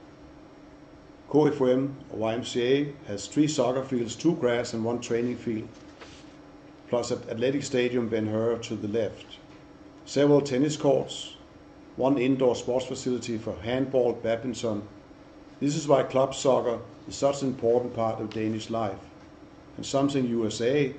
KFUM or YMCA has 3 soccer fields, 2 grass and 1 training field, plus an athletic stadium Ben Hur to the left. Several tennis courts, 1 indoor sports facility for handball, badminton. This is why club soccer is such an important part of Danish life, and something USA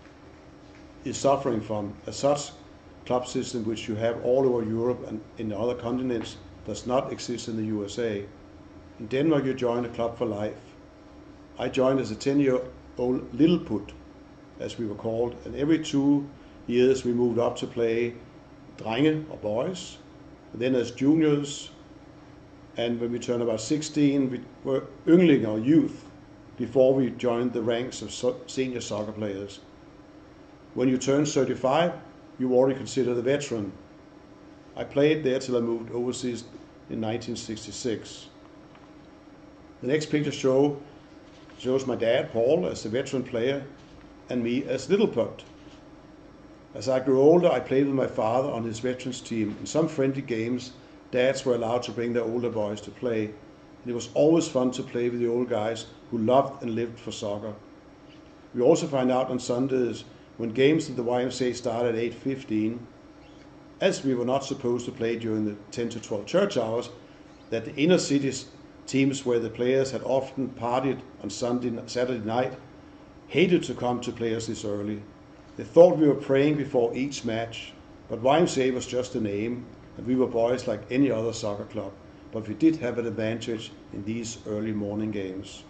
is suffering from, as such club system which you have all over Europe and in the other continents does not exist in the USA. In Denmark you join a club for life. I joined as a 10-year-old little put, as we were called, and every 2 years we moved up to play drenge or boys, and then as juniors, and when we turned about 16 we were yngling or youth before we joined the ranks of senior soccer players. When you turn 35 you already consider the veteran. I played there till I moved overseas in 1966. The next picture shows my dad, Paul, as a veteran player, and me as little putt. As I grew older, I played with my father on his veterans team. In some friendly games, dads were allowed to bring their older boys to play. And it was always fun to play with the old guys who loved and lived for soccer. We also find out on Sundays when games at the YMCA started at 8:15, as we were not supposed to play during the 10 to 12 church hours, that the inner cities teams where the players had often partied on Saturday night hated to come to play us this early. They thought we were praying before each match, but YMCA was just a name, and we were boys like any other soccer club, but we did have an advantage in these early morning games.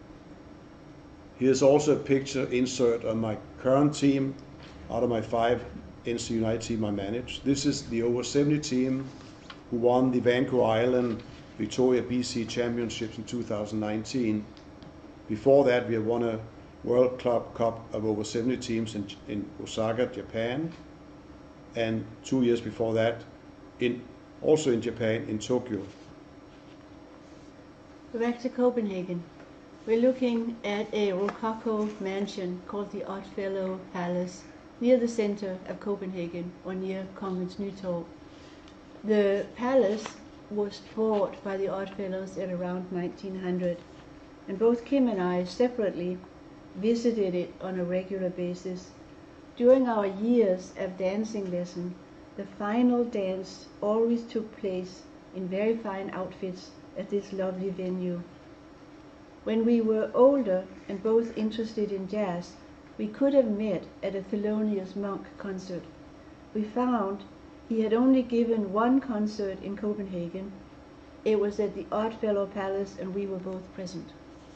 Here's also a picture insert on my current team out of my 5 NC United team I managed. This is the over 70 team who won the Vancouver Island Victoria BC Championships in 2019. Before that we have won a World Club Cup of over 70 teams in Osaka, Japan, and 2 years before that also in Japan, in Tokyo. Back to Copenhagen. We're looking at a Rococo mansion called the Osterbro Palace near the center of Copenhagen, or near Kongens Nytorv. The palace was bought by the Oddfellows at around 1900, and both Kim and I separately visited it on a regular basis. During our years of dancing lesson, the final dance always took place in very fine outfits at this lovely venue. When we were older and both interested in jazz, we could have met at a Thelonious Monk concert. We found he had only given 1 concert in Copenhagen. It was at the Oddfellow Palace, and we were both present.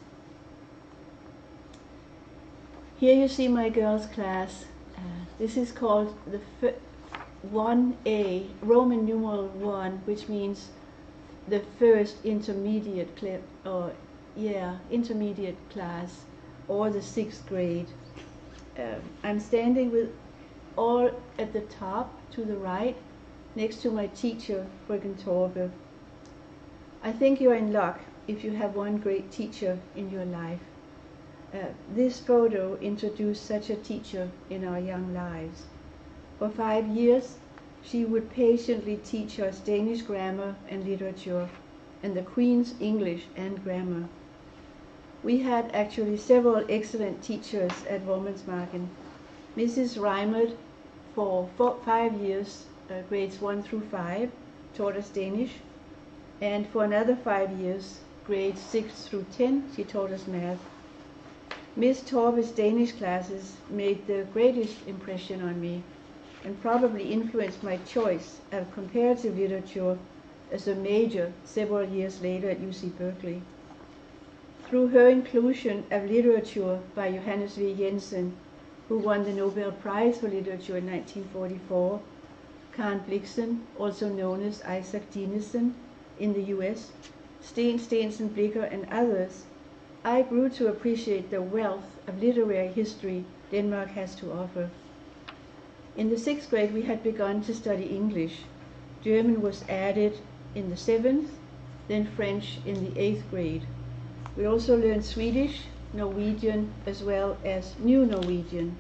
Here you see my girls' class. This is called the 1A, Roman numeral 1, which means the first intermediate intermediate class, or the 6th grade. I'm standing with all at the top to the right, next to my teacher, Bergenser. I think you're in luck if you have one great teacher in your life. This photo introduced such a teacher in our young lives. For 5 years, she would patiently teach us Danish grammar and literature, and the Queen's English and grammar. We had actually several excellent teachers at Vormandsmarken. Mrs. Reimert for 5 years, grades 1 through 5, taught us Danish, and for another 5 years, grades 6 through 10, she taught us math. Miss Torbe's Danish classes made the greatest impression on me and probably influenced my choice of comparative literature as a major several years later at UC Berkeley. Through her inclusion of literature by Johannes V. Jensen, who won the Nobel Prize for Literature in 1944, Karen Blixen, also known as Isaac Dinesen in the US, Sten Stensen Blicher, and others, I grew to appreciate the wealth of literary history Denmark has to offer. In the 6th grade, we had begun to study English. German was added in the 7th, then French in the 8th grade. We also learned Swedish, Norwegian, as well as New Norwegian.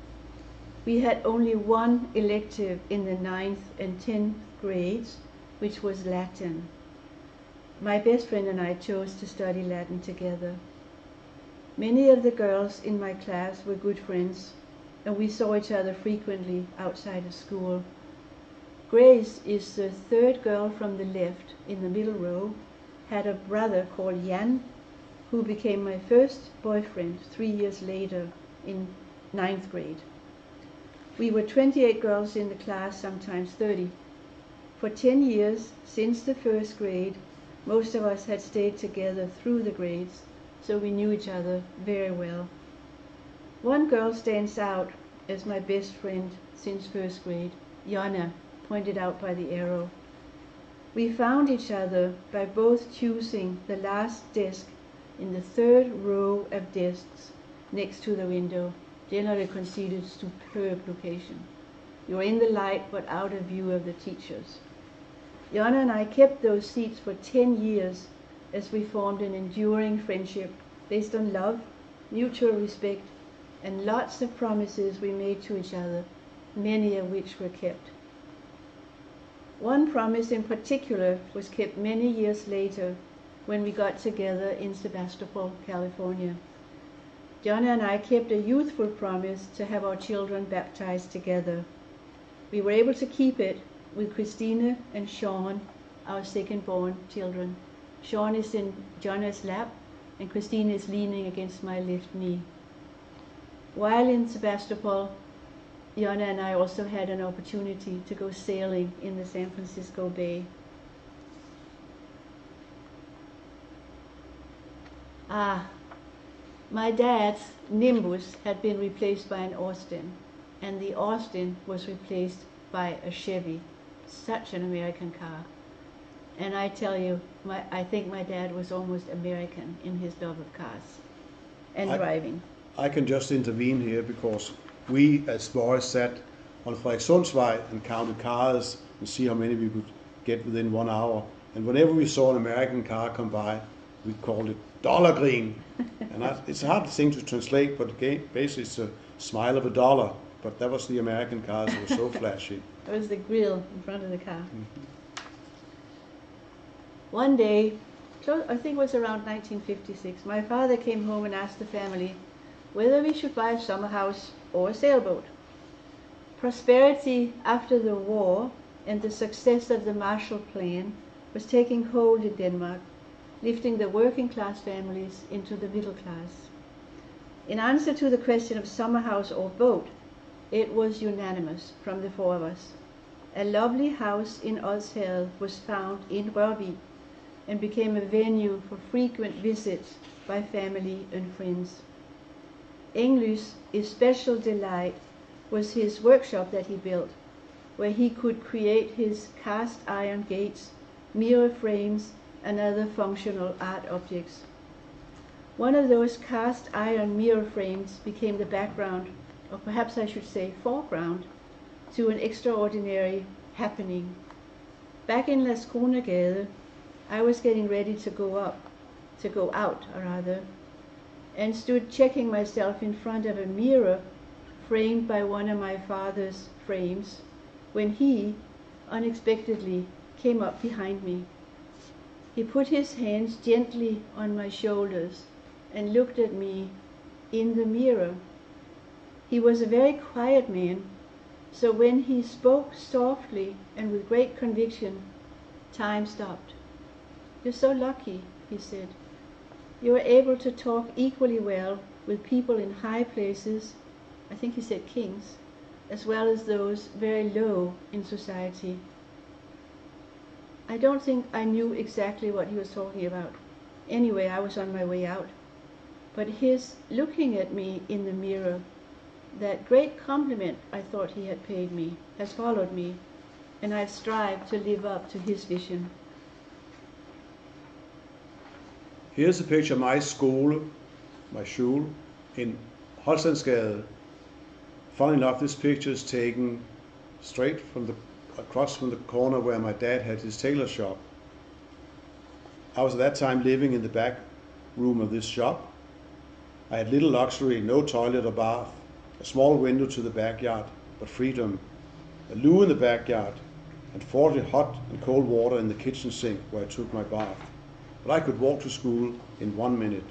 We had only one elective in the 9th and 10th grades, which was Latin. My best friend and I chose to study Latin together. Many of the girls in my class were good friends, and we saw each other frequently outside of school. Grace is the 3rd girl from the left in the middle row, had a brother called Jan, who became my first boyfriend 3 years later in 9th grade. We were 28 girls in the class, sometimes 30. For 10 years, since the 1st grade, most of us had stayed together through the grades, so we knew each other very well. One girl stands out as my best friend since 1st grade, Jonna, pointed out by the arrow. We found each other by both choosing the last desk in the 3rd row of desks next to the window, generally considered superb location. You're in the light but out of view of the teachers. Jonna and I kept those seats for 10 years as we formed an enduring friendship based on love, mutual respect, and lots of promises we made to each other, many of which were kept. One promise in particular was kept many years later when we got together in Sebastopol, California. Jonna and I kept a youthful promise to have our children baptized together. We were able to keep it with Christine and Sean, our second-born children. Sean is in Jonna's lap, and Christine is leaning against my left knee. While in Sebastopol, Jonna and I also had an opportunity to go sailing in the San Francisco Bay. My dad's Nimbus had been replaced by an Austin, and the Austin was replaced by a Chevy, such an American car. And I tell you, I think my dad was almost American in his love of cars and driving. I can just intervene here because we as boys sat on Frederikssundsvej and counted cars and see how many we could get within 1 hour. And whenever we saw an American car come by, we called it dollargrin. And it's a hard thing to translate, but basically it's a smile of a dollar. But that was the American cars, they were so flashy. That was the grill in front of the car. Mm-hmm. One day, I think it was around 1956, my father came home and asked the family whether we should buy a summer house or a sailboat. Prosperity after the war and the success of the Marshall Plan was taking hold in Denmark, lifting the working class families into the middle class. In answer to the question of summer house or boat, it was unanimous from the 4 of us. A lovely house in Odsherred was found in Rørvig and became a venue for frequent visits by family and friends. English's especial delight was his workshop that he built, where he could create his cast iron gates, mirror frames, and other functional art objects. One of those cast iron mirror frames became the background, or perhaps I should say foreground, to an extraordinary happening. Back in Landskrona, I was getting ready to go out, and stood checking myself in front of a mirror framed by one of my father's frames, when he, unexpectedly, came up behind me. He put his hands gently on my shoulders and looked at me in the mirror. He was a very quiet man, So when he spoke softly and with great conviction, time stopped. "You're so lucky," he said. "You are able to talk equally well with people in high places," I think he said kings, "as well as those very low in society." I don't think I knew exactly what he was talking about. Anyway, I was on my way out. But his looking at me in the mirror, that great compliment I thought he had paid me, has followed me, and I've strived to live up to his vision. Here's a picture of my school, my schule, in Holstensgade. Funny enough, this picture is taken straight across from the corner where my dad had his tailor shop. I was at that time living in the back room of this shop. I had little luxury, no toilet or bath, a small window to the backyard, but freedom, a loo in the backyard, and 40 hot and cold water in the kitchen sink where I took my bath. But I could walk to school in 1 minute.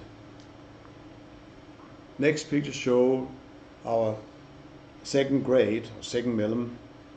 Next picture show our second grade, or second mellem,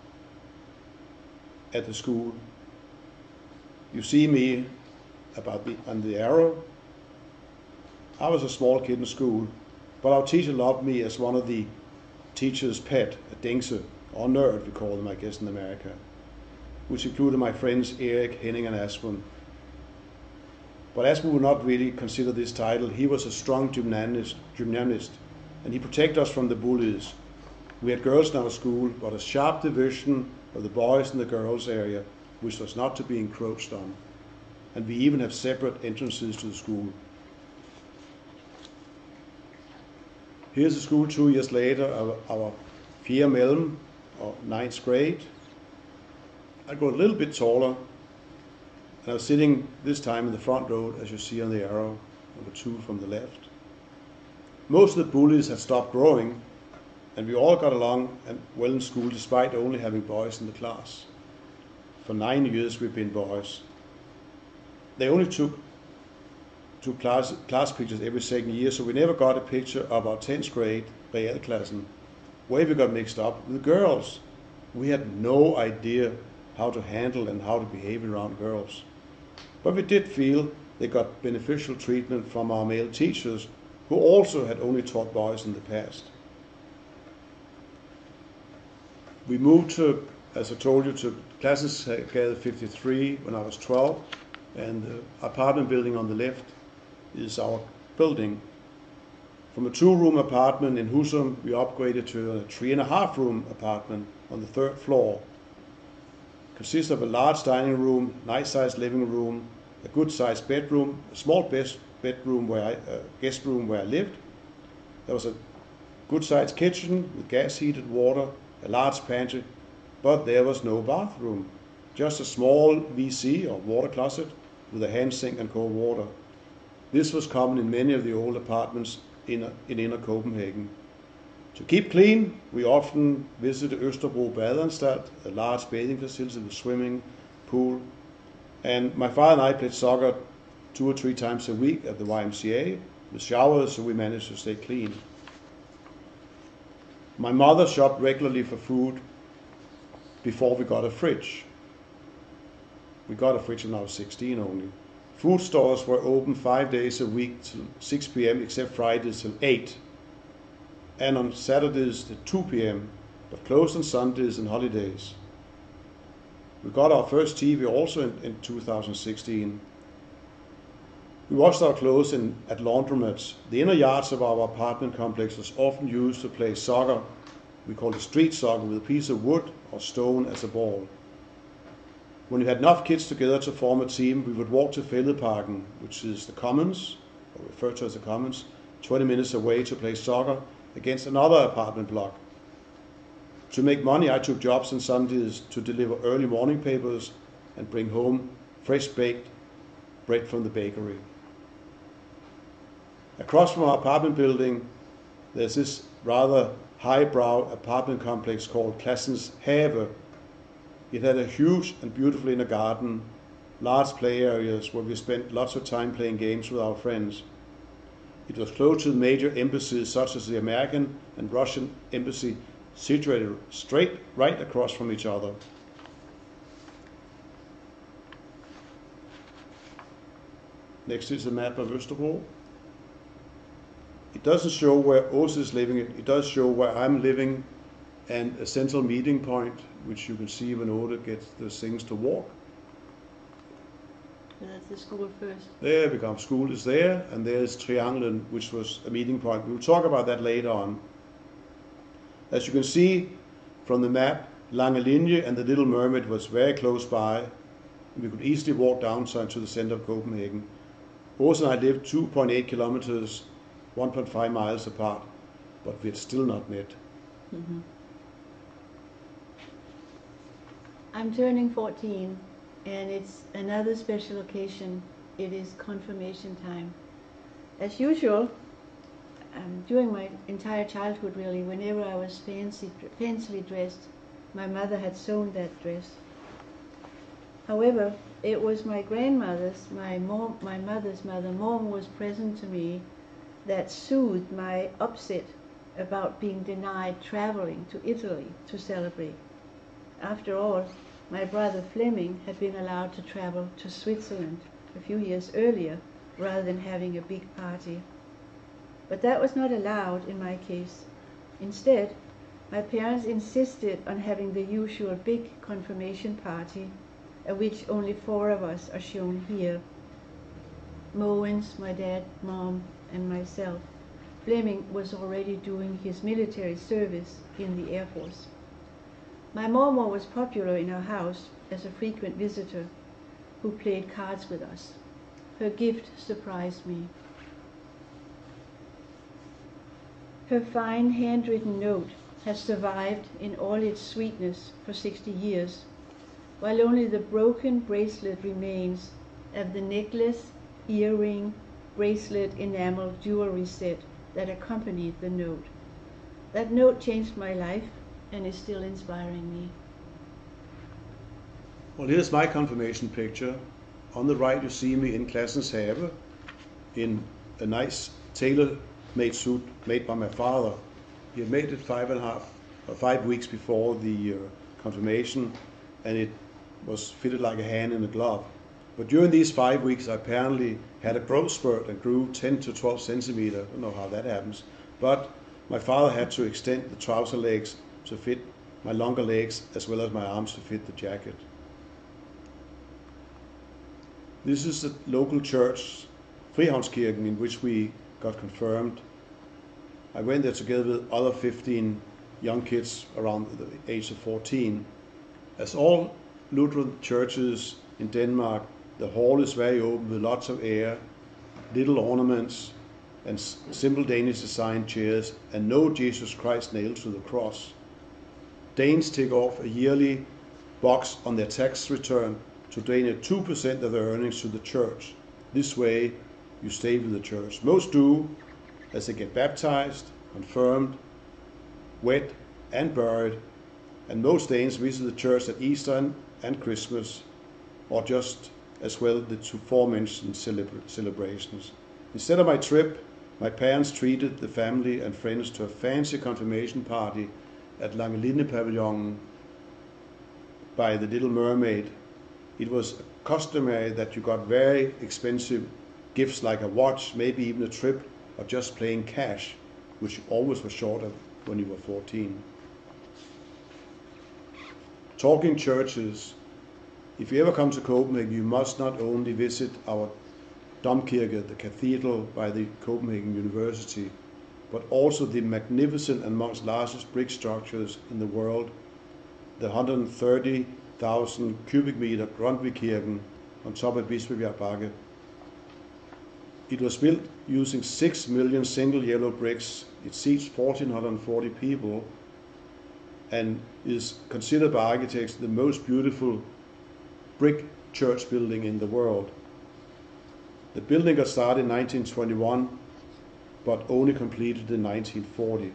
at the school. You see me on the arrow. I was a small kid in school, but our teacher loved me as one of the teacher's pet, a Bergenser, or nerd we call them, I guess, in America, which included my friends Erik, Henning and Aspen. But Aspen would not really consider this title. He was a strong gymnast, and he protected us from the bullies. We had girls in our school, but a sharp division of the boys and the girls area, which was not to be encroached on. And we even have separate entrances to the school. Here's the school 2 years later, our fjerde mellem, or 9th grade. I got a little bit taller, and I was sitting this time in the front row, as you see on the arrow, number 2 from the left. Most of the bullies had stopped growing, and we all got along and well in school despite only having boys in the class. For 9 years we've been boys. They only took class pictures every second year, so we never got a picture of our 10th grade realklassen, where we got mixed up with girls. We had no idea how to handle and how to behave around girls. But we did feel they got beneficial treatment from our male teachers, who also had only taught boys in the past. We moved to, as I told you, to Classensgade 53 when I was 12, and the apartment building on the left is our building. From a 2-room apartment in Husum, we upgraded to a 3.5-room apartment on the 3rd floor. It consists of a large dining room, nice-sized living room, a good-sized bedroom, a small guest room where I lived. There was a good-sized kitchen with gas-heated water, a large pantry, but there was no bathroom. Just a small WC or water closet with a hand sink and cold water. This was common in many of the old apartments in inner Copenhagen. To keep clean, we often visited Ølsterbro Badeanstalt, a large bathing facility with swimming pool. And my father and I played soccer 2 or 3 times a week at the YMCA with showers, so we managed to stay clean. My mother shopped regularly for food before we got a fridge. We got a fridge when I was 16 only. Food stores were open 5 days a week till 6 p.m. except Fridays till 8. And on Saturdays till 2 p.m. but closed on Sundays and holidays. We got our first TV also in 2016. We washed our clothes at laundromats. The inner yards of our apartment complex was often used to play soccer. We called it street soccer, with a piece of wood or stone as a ball. When we had enough kids together to form a team, we would walk to Fælledparken, which is the commons, or referred to as the commons, 20 minutes away to play soccer against another apartment block. To make money, I took jobs on Sundays to deliver early morning papers and bring home fresh baked bread from the bakery. Across from our apartment building, there's this rather highbrow apartment complex called Classensgade. It had a huge and beautiful inner garden, large play areas where we spent lots of time playing games with our friends. It was close to the major embassies such as the American and Russian embassy situated straight right across from each other. Next is a map of Ølsterbro. It doesn't show where Aase is living, it does show where I'm living, and a central meeting point, which you can see when Ode gets the things to walk. So that's the school first. There we come, school is there, and there's Trianglen, which was a meeting point. We'll talk about that later on. As you can see from the map, Lange Linie and the Little Mermaid was very close by. We could easily walk down to the center of Copenhagen. Aase and I lived 2.8 kilometers, 1.5 miles apart, but we had still not met. Mm-hmm. I'm turning 14, and it's another special occasion. It is confirmation time. As usual, during my entire childhood really, whenever I was fancily dressed, my mother had sewn that dress. However, it was my grandmother's, my mother's mother, Mom, was present to me, that soothed my upset about being denied traveling to Italy to celebrate. After all, my brother Flemming had been allowed to travel to Switzerland a few years earlier rather than having a big party. But that was not allowed in my case. Instead, my parents insisted on having the usual big confirmation party, at which only 4 of us are shown here. Mogens, my dad, Mom, and myself. Flemming was already doing his military service in the Air Force. My mom was popular in our house as a frequent visitor who played cards with us. Her gift surprised me. Her fine handwritten note has survived in all its sweetness for 60 years, while only the broken bracelet remains of the necklace, earring, bracelet, enamel, jewelry set that accompanied the note. That note changed my life and is still inspiring me. Well, here's my confirmation picture. On the right you see me in Classens Have in a nice tailor-made suit made by my father. He had made it 5 weeks before the confirmation, and it was fitted like a hand in a glove. But during these 5 weeks I apparently had a growth spurt and grew 10 to 12 centimeters. I don't know how that happens. But my father had to extend the trouser legs to fit my longer legs as well as my arms to fit the jacket. This is the local church, Frihavnskirken, in which we got confirmed. I went there together with other 15 young kids around the age of 14. As all Lutheran churches in Denmark, the hall is very open with lots of air, little ornaments, and simple Danish designed chairs, and no Jesus Christ nailed to the cross. Danes take off a yearly box on their tax return to donate 2% of their earnings to the church. This way, you stay with the church. Most do, as they get baptized, confirmed, wed, and buried, and most Danes visit the church at Easter and Christmas, or just as well the two aforementioned celebrations. Instead of my trip, my parents treated the family and friends to a fancy confirmation party at Lange Linie Pavilion by the Little Mermaid. It was customary that you got very expensive gifts like a watch, maybe even a trip, or just plain cash, which always was short of when you were 14. Talking churches, if you ever come to Copenhagen, you must not only visit our Domkirke, the cathedral by the Copenhagen University, but also the magnificent and amongst largest brick structures in the world, the 130,000 cubic meter Grundtvigskirken on top of Bispebjerg Bakke. It was built using 6 million single yellow bricks. It seats 1,440 people and is considered by architects the most beautiful brick church building in the world. The building got started in 1921, but only completed in 1940.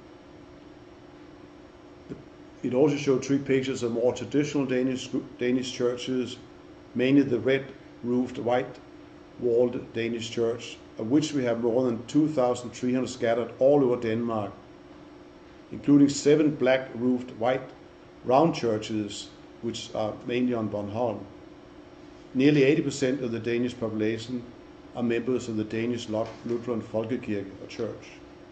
It also showed 3 pictures of more traditional Danish churches, mainly the red-roofed, white-walled Danish church, of which we have more than 2,300 scattered all over Denmark. including 7 black-roofed white round churches, which are mainly on Bornholm. Nearly 80% of the Danish population are members of the Danish Lutheran Folkekirke or church.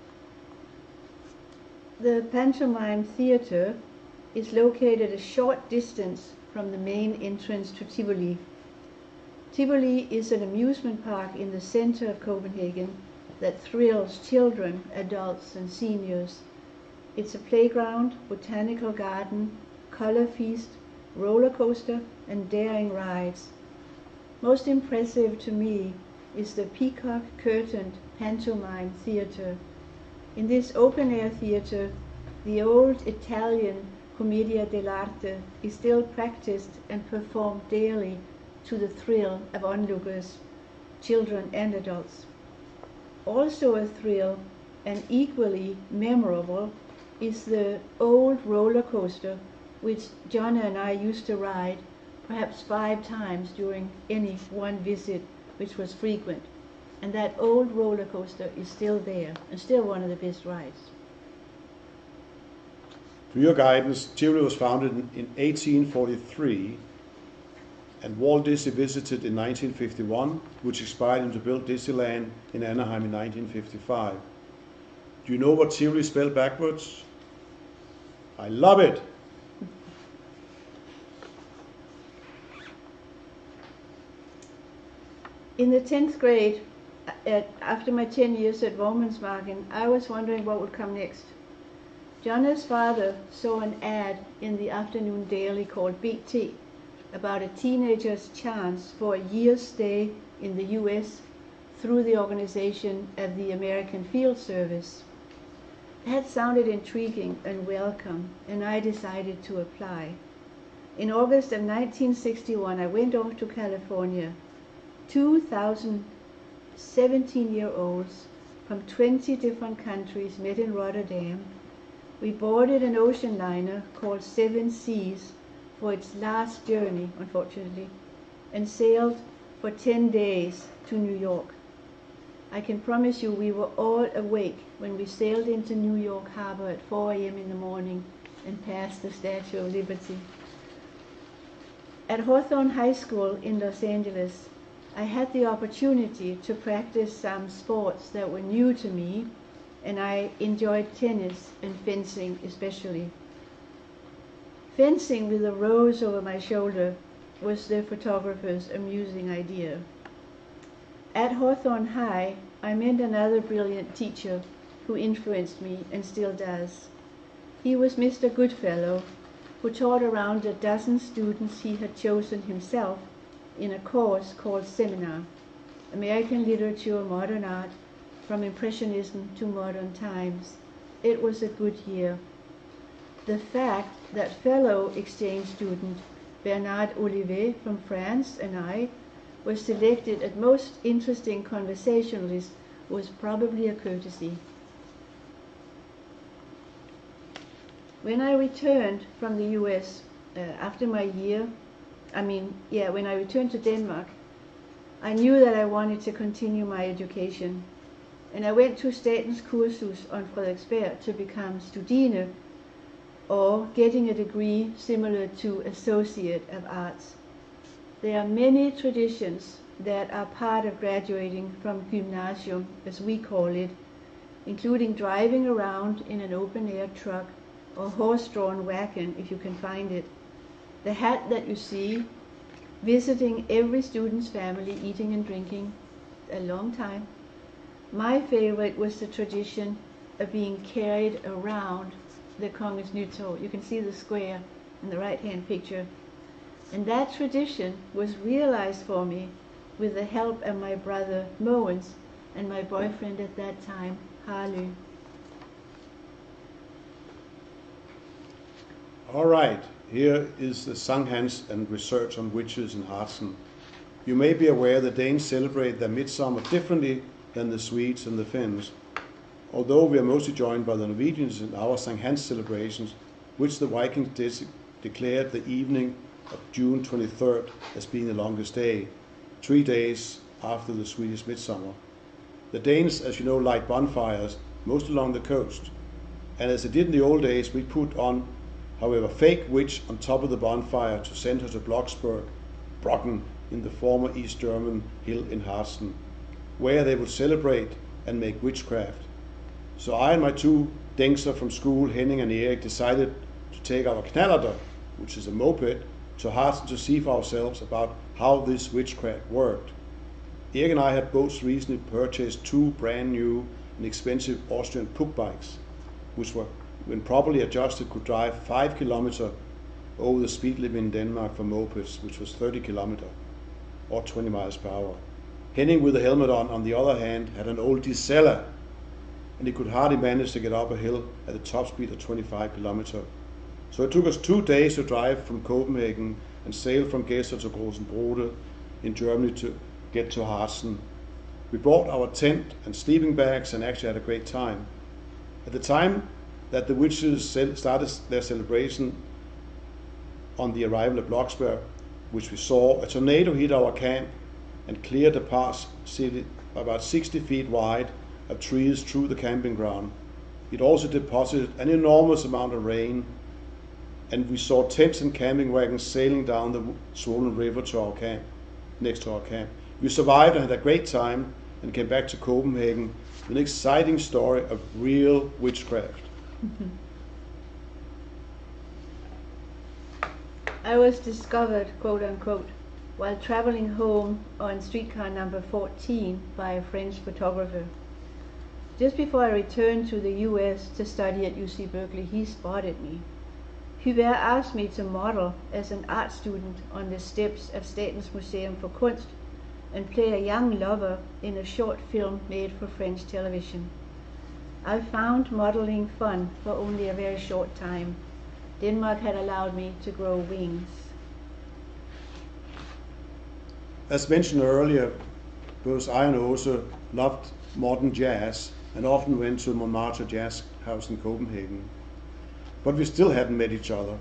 The pantomime theatre is located a short distance from the main entrance to Tivoli. Tivoli is an amusement park in the center of Copenhagen that thrills children, adults and seniors. It's a playground, botanical garden, color feast, roller coaster and daring rides. Most impressive to me is the peacock curtained pantomime theatre. In this open-air theatre, the old Italian Commedia dell'arte is still practiced and performed daily to the thrill of onlookers, children and adults. Also a thrill, and equally memorable, is the old roller coaster which Jonna and I used to ride perhaps 5 times during any one visit, which was frequent. And that old roller coaster is still there and still one of the best rides. For your guidance, Tivoli was founded in 1843 and Walt Disney visited in 1951, which inspired him to build Disneyland in Anaheim in 1955. Do you know what Tivoli is spelled backwards? I love it! In the 10th grade, after my 10 years at Vormandsmarken, I was wondering what would come next. Jonna's father saw an ad in the afternoon daily called BT about a teenager's chance for a year's stay in the US through the organization of the American Field Service. That sounded intriguing and welcome, and I decided to apply. In August of 1961, I went off to California. 2,000 17-year-olds from 20 different countries met in Rotterdam. We boarded an ocean liner called 7 Seas for its last journey, unfortunately, and sailed for 10 days to New York. I can promise you we were all awake when we sailed into New York Harbor at 4 a.m. in the morning and passed the Statue of Liberty. At Hawthorne High School in Los Angeles, I had the opportunity to practice some sports that were new to me, and I enjoyed tennis and fencing especially. Fencing with a rose over my shoulder was the photographer's amusing idea. At Hawthorne High, I met another brilliant teacher who influenced me and still does. He was Mr. Goodfellow, who taught around a dozen students he had chosen himself in a course called Seminar, American Literature, Modern Art, from Impressionism to Modern Times. It was a good year. The fact that fellow exchange student Bernard Olivet from France and I were selected as most interesting conversationalists was probably a courtesy. When I returned from the US after my year, when I returned to Denmark, I knew that I wanted to continue my education. And I went to Statens Kursus on Frederiksberg to become studine, or getting a degree similar to Associate of Arts. There are many traditions that are part of graduating from gymnasium, as we call it, including driving around in an open-air truck or horse-drawn wagon, if you can find it. The hat that you see, visiting every student's family, eating and drinking, a long time. My favorite was the tradition of being carried around the Kongens Nytorv. You can see the square in the right-hand picture. And that tradition was realized for me with the help of my brother Mogens and my boyfriend at that time, Harley. All right, here is the Sanghans and research on witches in Husum. You may be aware the Danes celebrate their midsummer differently than the Swedes and the Finns, although we are mostly joined by the Norwegians in our Sanghans celebrations, which the Vikings declared the evening of June 23rd as being the longest day, 3 days after the Swedish midsummer. The Danes, as you know, light bonfires most along the coast. And as they did in the old days, we put on, however, fake witch on top of the bonfire to send her to Blocksberg, Brocken, in the former East German hill in Husum, where they would celebrate and make witchcraft. So I and my two Dengser from school, Henning and Erik, decided to take our Knallerter, which is a moped, to Husum to see for ourselves about how this witchcraft worked. Erik and I had both recently purchased two brand new and expensive Austrian puck bikes, which were, when properly adjusted, could drive 5 kilometers over the speed limit in Denmark for mopeds, which was 30 kilometers or 20 miles per hour. Henning, with a helmet on the other hand, had an old diesel, and he could hardly manage to get up a hill at the top speed of 25 kilometers. So it took us 2 days to drive from Copenhagen and sail from Gesser to Ølsterbro in Germany to get to Husum. We brought our tent and sleeping bags and actually had a great time. At the time that the witches started their celebration on the arrival at Blocksberg, which we saw, a tornado hit our camp and cleared a path about 60 feet wide of trees through the camping ground. It also deposited an enormous amount of rain, and we saw tents and camping wagons sailing down the swollen river to our camp, next to our camp. We survived and had a great time and came back to Copenhagen with an exciting story of real witchcraft. I was discovered, quote unquote, while traveling home on streetcar number 14 by a French photographer. Just before I returned to the US to study at UC Berkeley, he spotted me. Hubert asked me to model as an art student on the steps of Statens Museum for Kunst and play a young lover in a short film made for French television. I found modeling fun for only a very short time. Denmark had allowed me to grow wings. As mentioned earlier, both I and Aase loved modern jazz and often went to Montmartre Jazz House in Copenhagen. But we still hadn't met each other.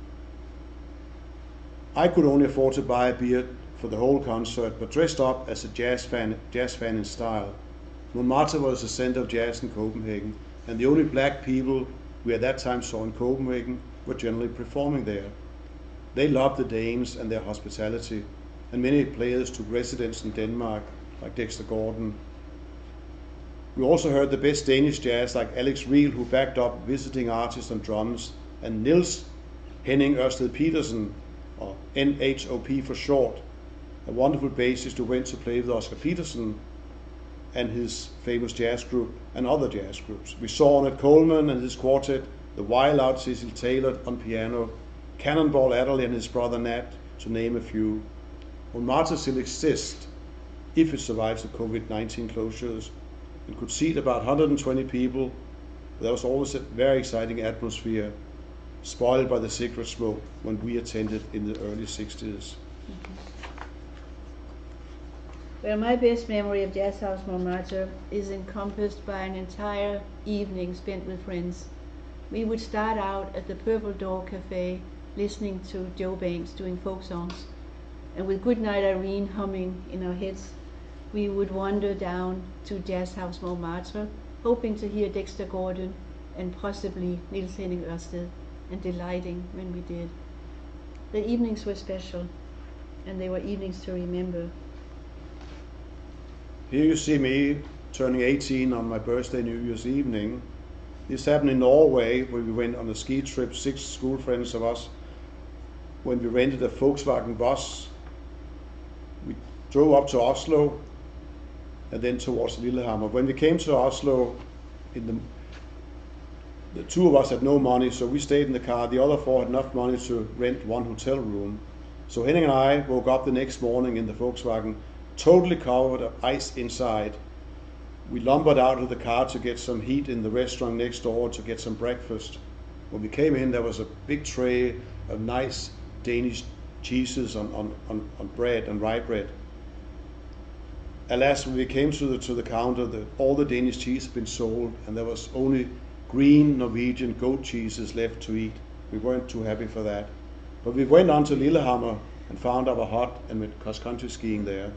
I could only afford to buy a beer for the whole concert, but dressed up as a jazz fan in style. Montmartre was the center of jazz in Copenhagen, and the only black people we at that time saw in Copenhagen were generally performing there. They loved the Danes and their hospitality, and many players took residence in Denmark, like Dexter Gordon. We also heard the best Danish jazz, like Alex Riel, who backed up visiting artists on drums, and Niels Henning Ørsted Petersen, or NHOP for short, a wonderful bassist who went to play with Oscar Peterson and his famous jazz group and other jazz groups. We saw Ornette Coleman and his quartet, the wild out Cecil Taylor on piano, Cannonball Adderley and his brother Nat, to name a few. Montmartre still exists, if it survives the COVID-19 closures, and could seat about 120 people. There was always a very exciting atmosphere, spoiled by the cigarette smoke when we attended in the early 60s. Well, my best memory of Jazz House Montmartre is encompassed by an entire evening spent with friends. We would start out at the Purple Door Cafe listening to Joe Banks doing folk songs, and with Goodnight Irene humming in our heads, we would wander down to Jazz House Montmartre, hoping to hear Dexter Gordon and possibly Niels Henning Ørsted, and delighting when we did. The evenings were special, and they were evenings to remember. Here you see me turning 18 on my birthday New Year's evening. This happened in Norway, where we went on a ski trip, 6 school friends of us, when we rented a Volkswagen bus. We drove up to Oslo and then towards Lillehammer. When we came to Oslo, the 2 of us had no money, so we stayed in the car. The other 4 had enough money to rent 1 hotel room. So Henning and I woke up the next morning in the Volkswagen, totally covered of ice inside. We lumbered out of the car to get some heat in the restaurant next door to get some breakfast. When we came in, there was a big tray of nice Danish cheeses on bread and rye bread. Alas, when we came to the counter, all the Danish cheese had been sold, and there was only green Norwegian goat cheeses left to eat. We weren't too happy for that. But we went on to Lillehammer and found our hut and went cross-country skiing there.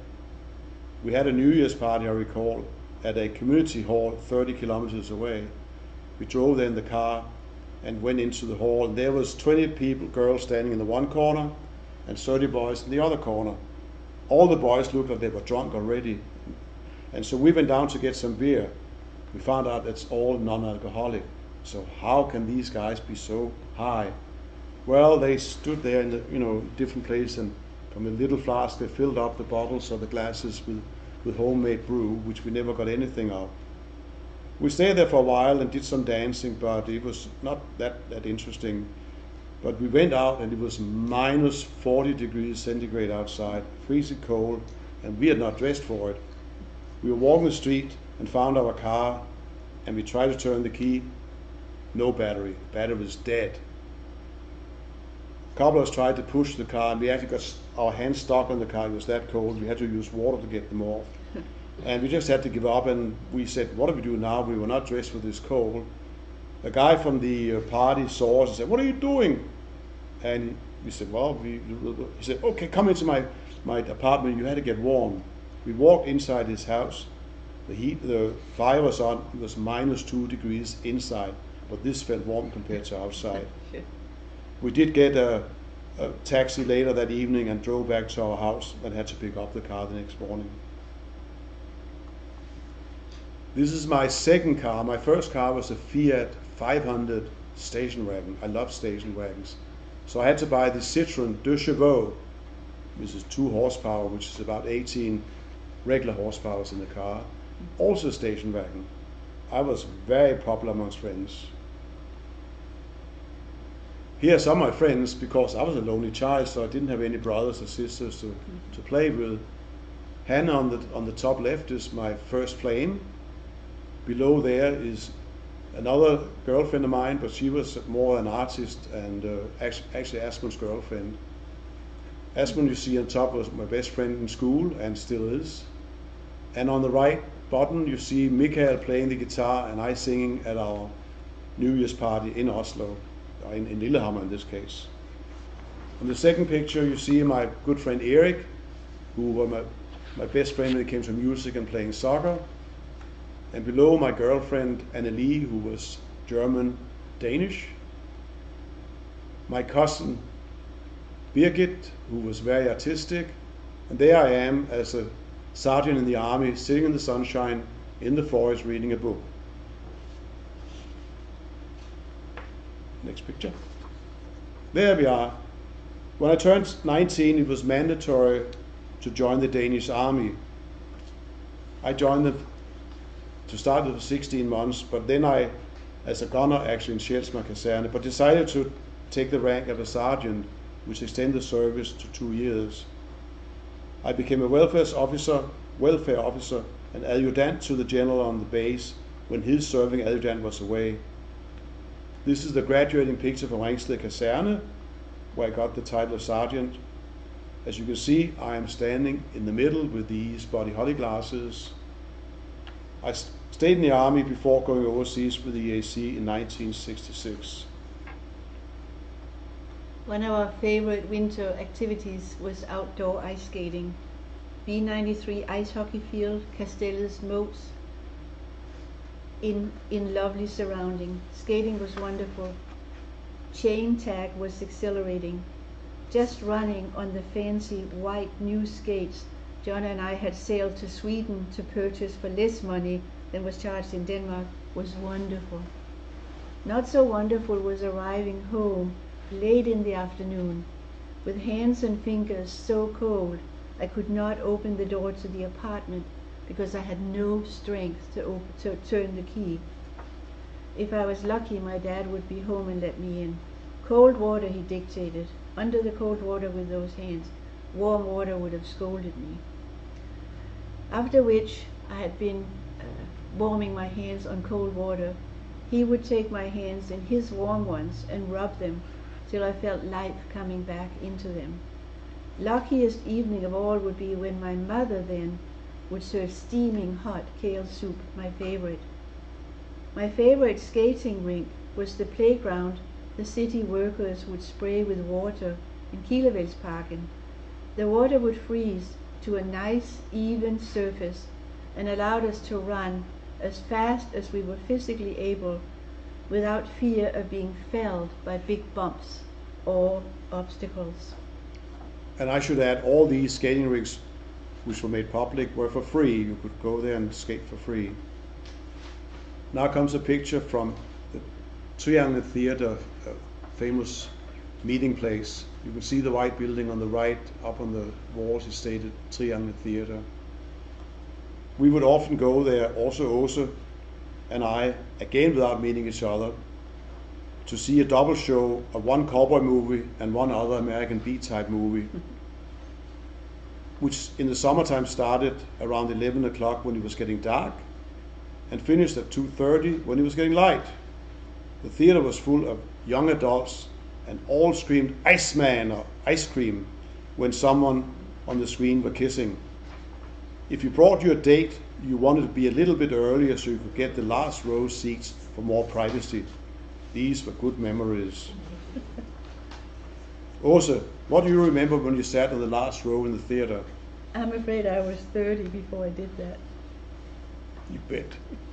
We had a New Year's party, I recall, at a community hall 30 kilometers away. We drove there in the car and went into the hall. There was 20 people, girls standing in the one corner and 30 boys in the other corner. All the boys looked like they were drunk already. And so we went down to get some beer. We found out it's all non-alcoholic. So how can these guys be so high? Well, they stood there in the, different places, and from a little flask they filled up the bottles or the glasses with homemade brew, which we never got anything of. We stayed there for a while and did some dancing, but it was not that interesting. But we went out and it was minus 40 degrees centigrade outside, freezing cold, and we had not dressed for it. We were walking the street and found our car, and we tried to turn the key. No battery. The battery was dead. A couple of us tried to push the car, and we actually got our hands stuck on the car. It was that cold. We had to use water to get them off. And we just had to give up, and we said, what do we do now? We were not dressed for this cold. A guy from the party saw us and said, what are you doing? And we said, well, he said, okay, come into my apartment. You had to get warm. We walked inside his house. The fire was on. It was minus 2 degrees inside, but this felt warm compared to outside. We did get a taxi later that evening and drove back to our house and had to pick up the car the next morning. This is my second car. My first car was a Fiat 500 station wagon. I love station wagons. So I had to buy the Citroën 2 chevaux, which is 2 horsepower, which is about 18 regular horsepowers in the car. Also a station wagon. I was very popular amongst friends. Here are some of my friends, because I was a lonely child, so I didn't have any brothers or sisters to play with. Hannah on the top left is my first flame. Below there is another girlfriend of mine, but she was more an artist and actually Asmund's girlfriend. Asmund, you see on top, was my best friend in school and still is. And on the right bottom you see Mikael playing the guitar and I singing at our New Year's party in Oslo, in Lillehammer in this case. On the second picture you see my good friend Erik, who was my best friend when it came to music and playing soccer. And below, my girlfriend Annelie, who was German-Danish. My cousin Birgit, who was very artistic. And there I am as a sergeant in the army, sitting in the sunshine in the forest reading a book. Next picture. There we are. When I turned 19, it was mandatory to join the Danish army. I joined them to start with 16 months, but then I, as a gunner actually in Sjælsmark Kaserne, but decided to take the rank of a sergeant, which extended service to 2 years. I became a welfare officer and adjutant to the general on the base when his serving adjutant was away. This is the graduating picture from Ringsted Kaserne, where I got the title of sergeant. As you can see, I am standing in the middle with these body holly glasses. I stayed in the army before going overseas with the Aase in 1966. One of our favorite winter activities was outdoor ice skating. B93 ice hockey field, Castell's moats, in lovely surrounding. Skating was wonderful. Chain tag was exhilarating. Just running on the fancy white new skates John and I had sailed to Sweden to purchase for less money than was charged in Denmark was wonderful. Not so wonderful was arriving home late in the afternoon, with hands and fingers so cold I could not open the door to the apartment because I had no strength to turn the key. If I was lucky, my dad would be home and let me in. Cold water, he dictated. Under the cold water with those hands. Warm water would have scolded me. After which I had been warming my hands on cold water, he would take my hands in his warm ones and rub them till I felt life coming back into them. Luckiest evening of all would be when my mother then would serve steaming hot kale soup, my favorite. My favorite skating rink was the playground the city workers would spray with water in Kielevægsparken. The water would freeze to a nice, even surface and allowed us to run as fast as we were physically able without fear of being felled by big bumps or obstacles. And I should add, all these skating rinks which were made public were for free. You could go there and skate for free. Now comes a picture from the Triangle Theatre, a famous meeting place. You can see the white building on the right. Up on the walls is stated Triangle Theatre. We would often go there, also Aase and I, again without meeting each other, to see a double show of one cowboy movie and one other American B-type movie, which in the summertime started around 11 o'clock when it was getting dark, and finished at 2:30 when it was getting light. The theater was full of young adults, and all screamed "Iceman" or "ice cream" when someone on the screen were kissing. If you brought your date, you wanted to be a little bit earlier so you could get the last row seats for more privacy. These were good memories. Aase, what do you remember when you sat on the last row in the theater? I'm afraid I was 30 before I did that. You bet.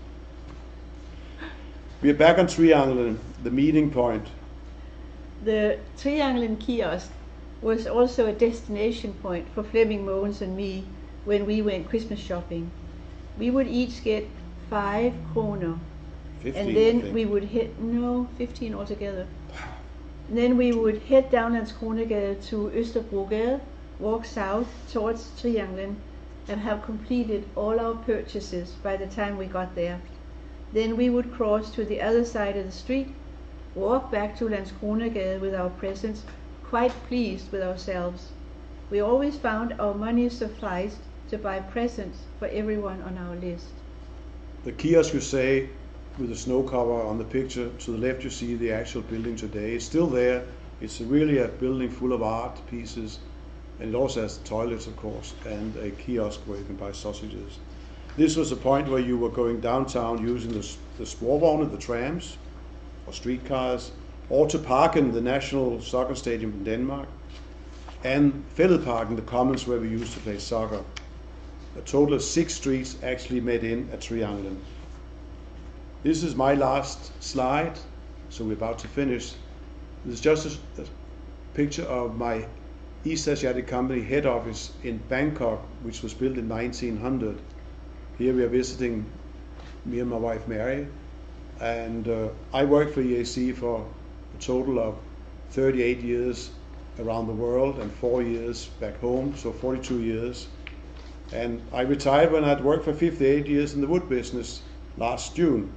We are back on Triangle, the meeting point. The Triangle kiosk was also a destination point for Flemming, Mogens and me when we went Christmas shopping. We would each get 5 kroner. 15, and then we would 15 altogether. And then we would head down Landskrona to Ølsterbro, walk south towards Triangle, and have completed all our purchases by the time we got there. Then we would cross to the other side of the street, walk back to Landskrona with our presents, quite pleased with ourselves. We always found our money sufficed to buy presents for everyone on our list. The kiosk, you say, with the snow cover on the picture, to the left you see the actual building today. It's still there. It's really a building full of art pieces, and it also has toilets, of course, and a kiosk where you can buy sausages. This was a point where you were going downtown using the sporvogne, the trams, or streetcars, or to Parken, the national soccer stadium in Denmark, and Fælledparken, the commons where we used to play soccer. A total of 6 streets actually met in at Triangle. This is my last slide, so we're about to finish. This is just a picture of my East Asiatic Company head office in Bangkok, which was built in 1900. Here we are visiting, me and my wife Mary, and I worked for EAC for a total of 38 years around the world and 4 years back home, so 42 years. And I retired when I'd worked for 58 years in the wood business last June.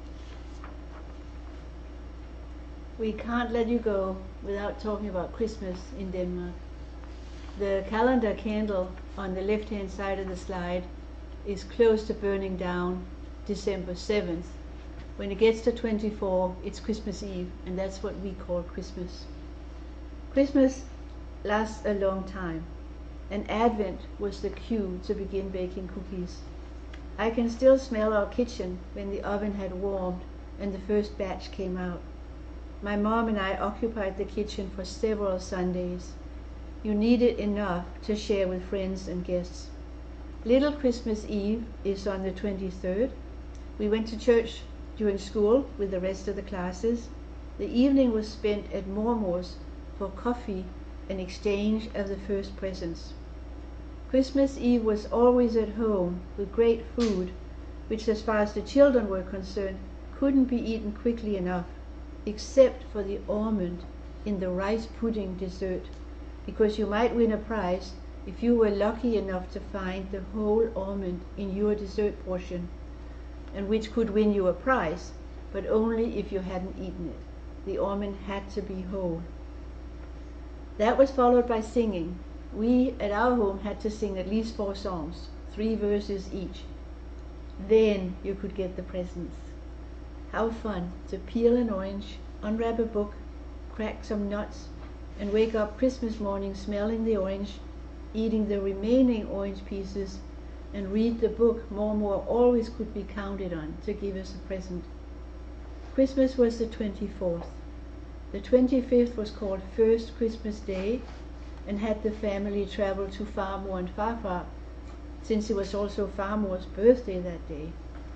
We can't let you go without talking about Christmas in Denmark. The calendar candle on the left-hand side of the slide is close to burning down December 7th. When it gets to 24, it's Christmas Eve, and that's what we call Christmas. Christmas lasts a long time, and Advent was the cue to begin baking cookies. I can still smell our kitchen when the oven had warmed and the first batch came out. My mom and I occupied the kitchen for several Sundays. You needed enough to share with friends and guests. Little Christmas Eve is on the 23rd. We went to church during school with the rest of the classes. The evening was spent at Mormor's for coffee and exchange of the first presents. Christmas Eve was always at home with great food, which as far as the children were concerned couldn't be eaten quickly enough, except for the almond in the rice pudding dessert, because you might win a prize if you were lucky enough to find the whole almond in your dessert portion, and which could win you a prize, but only if you hadn't eaten it. The almond had to be whole. That was followed by singing. We at our home had to sing at least 4 songs, 3 verses each. Then you could get the presents. How fun to peel an orange, unwrap a book, crack some nuts, and wake up Christmas morning smelling the orange, eating the remaining orange pieces, and read the book Mormor always could be counted on to give us a present. Christmas was the 24th. The 25th was called First Christmas Day, and had the family travel to Farmor and Farfar, since it was also Farmor's birthday that day.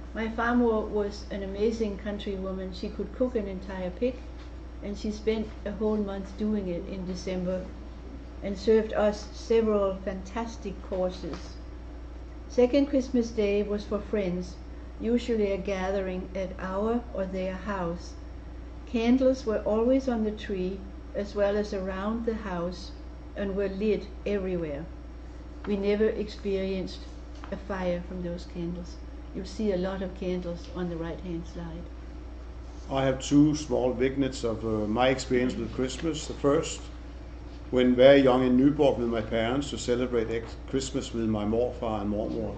My farmer was an amazing country woman. She could cook an entire pig, and she spent a whole month doing it in December and served us several fantastic courses. Second Christmas Day was for friends, usually a gathering at our or their house. Candles were always on the tree as well as around the house and were lit everywhere. We never experienced a fire from those candles. You'll see a lot of candles on the right-hand side. I have two small vignettes of my experience with Christmas. The first, when very young in Nyborg with my parents to celebrate Christmas with my morfar and mormor.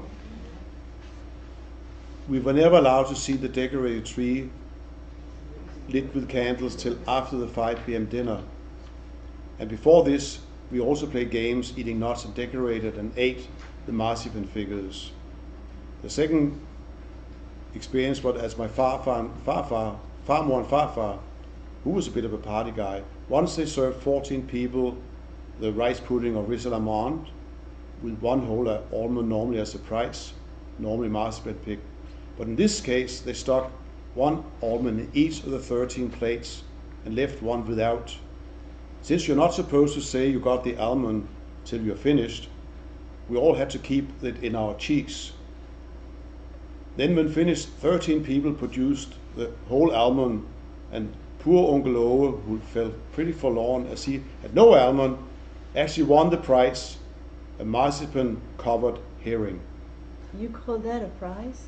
We were never allowed to see the decorated tree lit with candles till after the 5 p.m. dinner. And before this, we also played games, eating nuts and decorated and ate the marzipan figures. The second experience was as my farmor and farfar, who was a bit of a party guy. Once they served 14 people the rice pudding or risol amande with one whole almond normally as a prize, normally marzipan pig. But in this case, they stuck one almond in each of the 13 plates and left one without. Since you're not supposed to say you got the almond till you're finished, we all had to keep it in our cheeks. Then when finished, 13 people produced the whole almond, and poor Uncle Ove, who felt pretty forlorn as he had no almond, actually won the prize, a marzipan-covered herring. You call that a prize?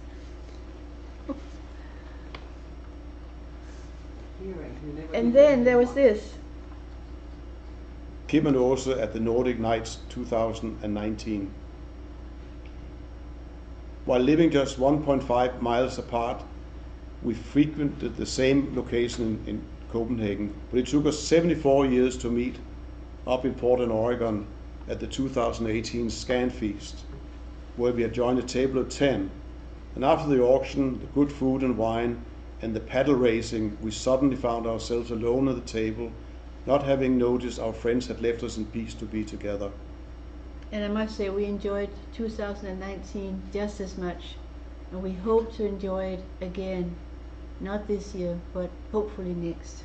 And then there was this. Kim and Aase at the Nordic Nights 2019. While living just 1.5 miles apart, we frequented the same location in Copenhagen, but it took us 74 years to meet up in Portland, Oregon at the 2018 Scan Feast, where we had joined a table of 10. And after the auction, the good food and wine, and the paddle racing, we suddenly found ourselves alone at the table, not having noticed our friends had left us in peace to be together. And I must say, we enjoyed 2019 just as much, and we hope to enjoy it again, not this year, but hopefully next.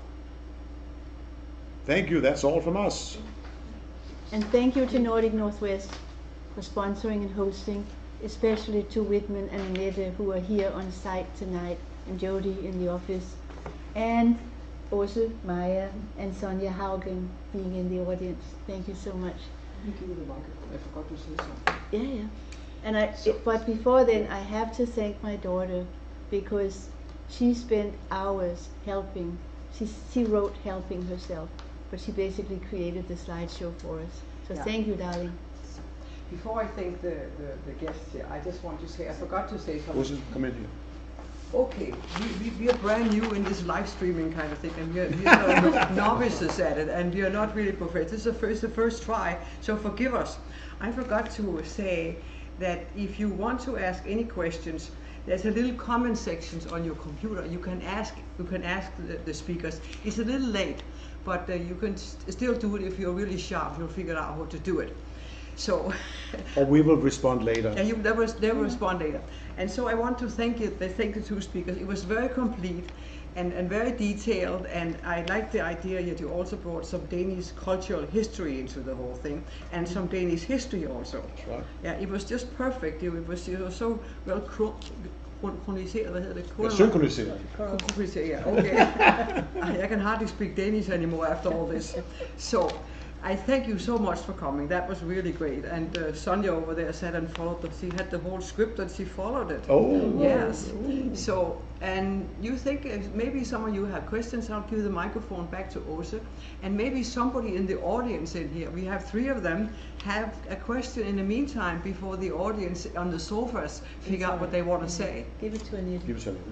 Thank you, that's all from us. And thank you to Nordic Northwest for sponsoring and hosting, especially to Whitman and Annette, who are here on site tonight, and Jody in the office, and also Maya and Sonja Haugen being in the audience. Thank you so much. You give me the microphone. I forgot to say something. Yeah. And but before then, I have to thank my daughter, because she spent hours helping. She wrote helping herself, but she basically created the slideshow for us. So thank you, darling. Before I thank the guests here, I just want to say, I forgot to say something. Aase, come in here. Okay, we are brand new in this live streaming kind of thing, and we are novices at it, and we are not really professional. This is the first try, so forgive us. I forgot to say that if you want to ask any questions, there's a little comment section on your computer. You can ask the speakers. It's a little late, but you can still do it if you're really sharp. You'll figure out how to do it. So, or we will respond later. And they will respond later. And so I want to thank the two speakers. It was very complete and very detailed, and I like the idea that you also brought some Danish cultural history into the whole thing, and some Danish history also. That's right. Yeah, it was just perfect. It was so well synkroniseret, hvad hedder det? Synkroniseret. Synkroniseret, yeah, okay. I can hardly speak Danish anymore after all this. So, I thank you so much for coming. That was really great. And Sonja over there sat and followed. She had the whole script and she followed it. Oh. Yes. So, and you think maybe some of you have questions. I'll give the microphone back to Aase. And maybe somebody in the audience in here, we have 3 of them, have a question in the meantime before the audience on the sofas figure out what they want to say. Give it to Annette. Give it to Annette.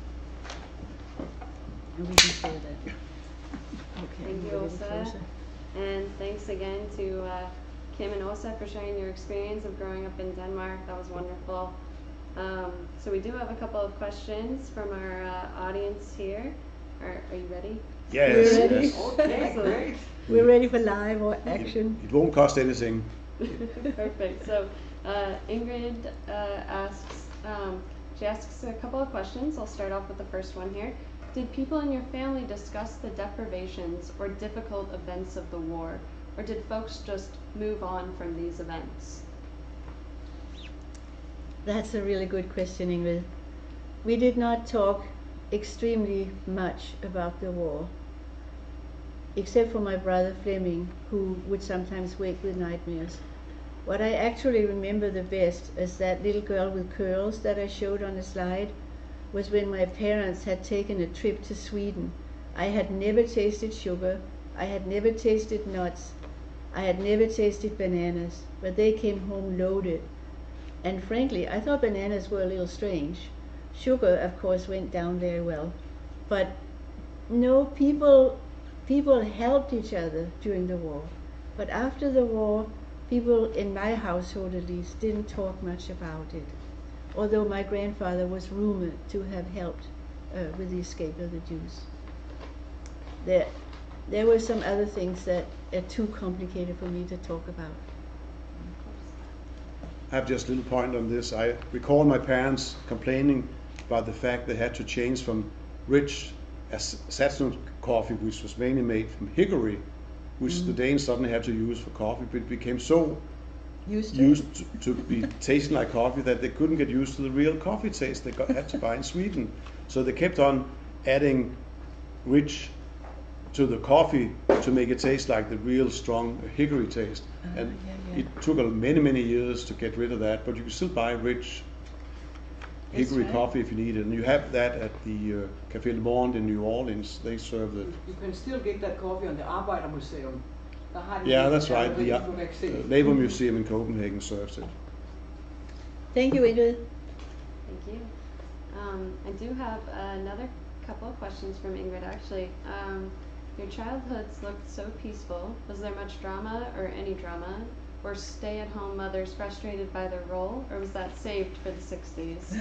And we can share that. Okay. Thank you, Aase. And thanks again to Kim and Aase for sharing your experience of growing up in Denmark. That was wonderful. So we do have a couple of questions from our audience here. Are you ready? Yes. We're ready. Yes. Okay, great. We're ready for live or action. It won't cost anything. Perfect. So Ingrid asks, She asks a couple of questions. I'll start off with the first one here. Did people in your family discuss the deprivations or difficult events of the war, or did folks just move on from these events? That's a really good question, Ingrid. We did not talk extremely much about the war, except for my brother Fleming, who would sometimes wake with nightmares. What I actually remember the best is that little girl with curls that I showed on the slide was when my parents had taken a trip to Sweden. I had never tasted sugar, I had never tasted nuts, I had never tasted bananas, but they came home loaded. And frankly, I thought bananas were a little strange. Sugar, of course, went down very well. But no, people helped each other during the war. But after the war, people in my household at least didn't talk much about it. Although my grandfather was rumored to have helped with the escape of the Jews. There were some other things that are too complicated for me to talk about. I have just a little point on this. I recall my parents complaining about the fact they had to change from rich Saxon coffee, which was mainly made from hickory, which the Danes suddenly had to use for coffee, but it became so used to be tasting like coffee that they couldn't get used to the real coffee taste they had to buy in Sweden. So they kept on adding rich to the coffee to make it taste like the real strong hickory taste. And it took many years to get rid of that, but you can still buy rich hickory coffee if you need it. And you have that at the Café Le Monde in New Orleans. They serve that. You can still get that coffee on the Arbejdermuseum. Yeah, that's right. The Naval Museum in Copenhagen serves it. Thank you, Ingrid. Thank you. I do have another couple of questions from Ingrid, actually. Your childhoods looked so peaceful. Was there much drama or any drama? Were stay-at-home mothers frustrated by their role, or was that saved for the 60s?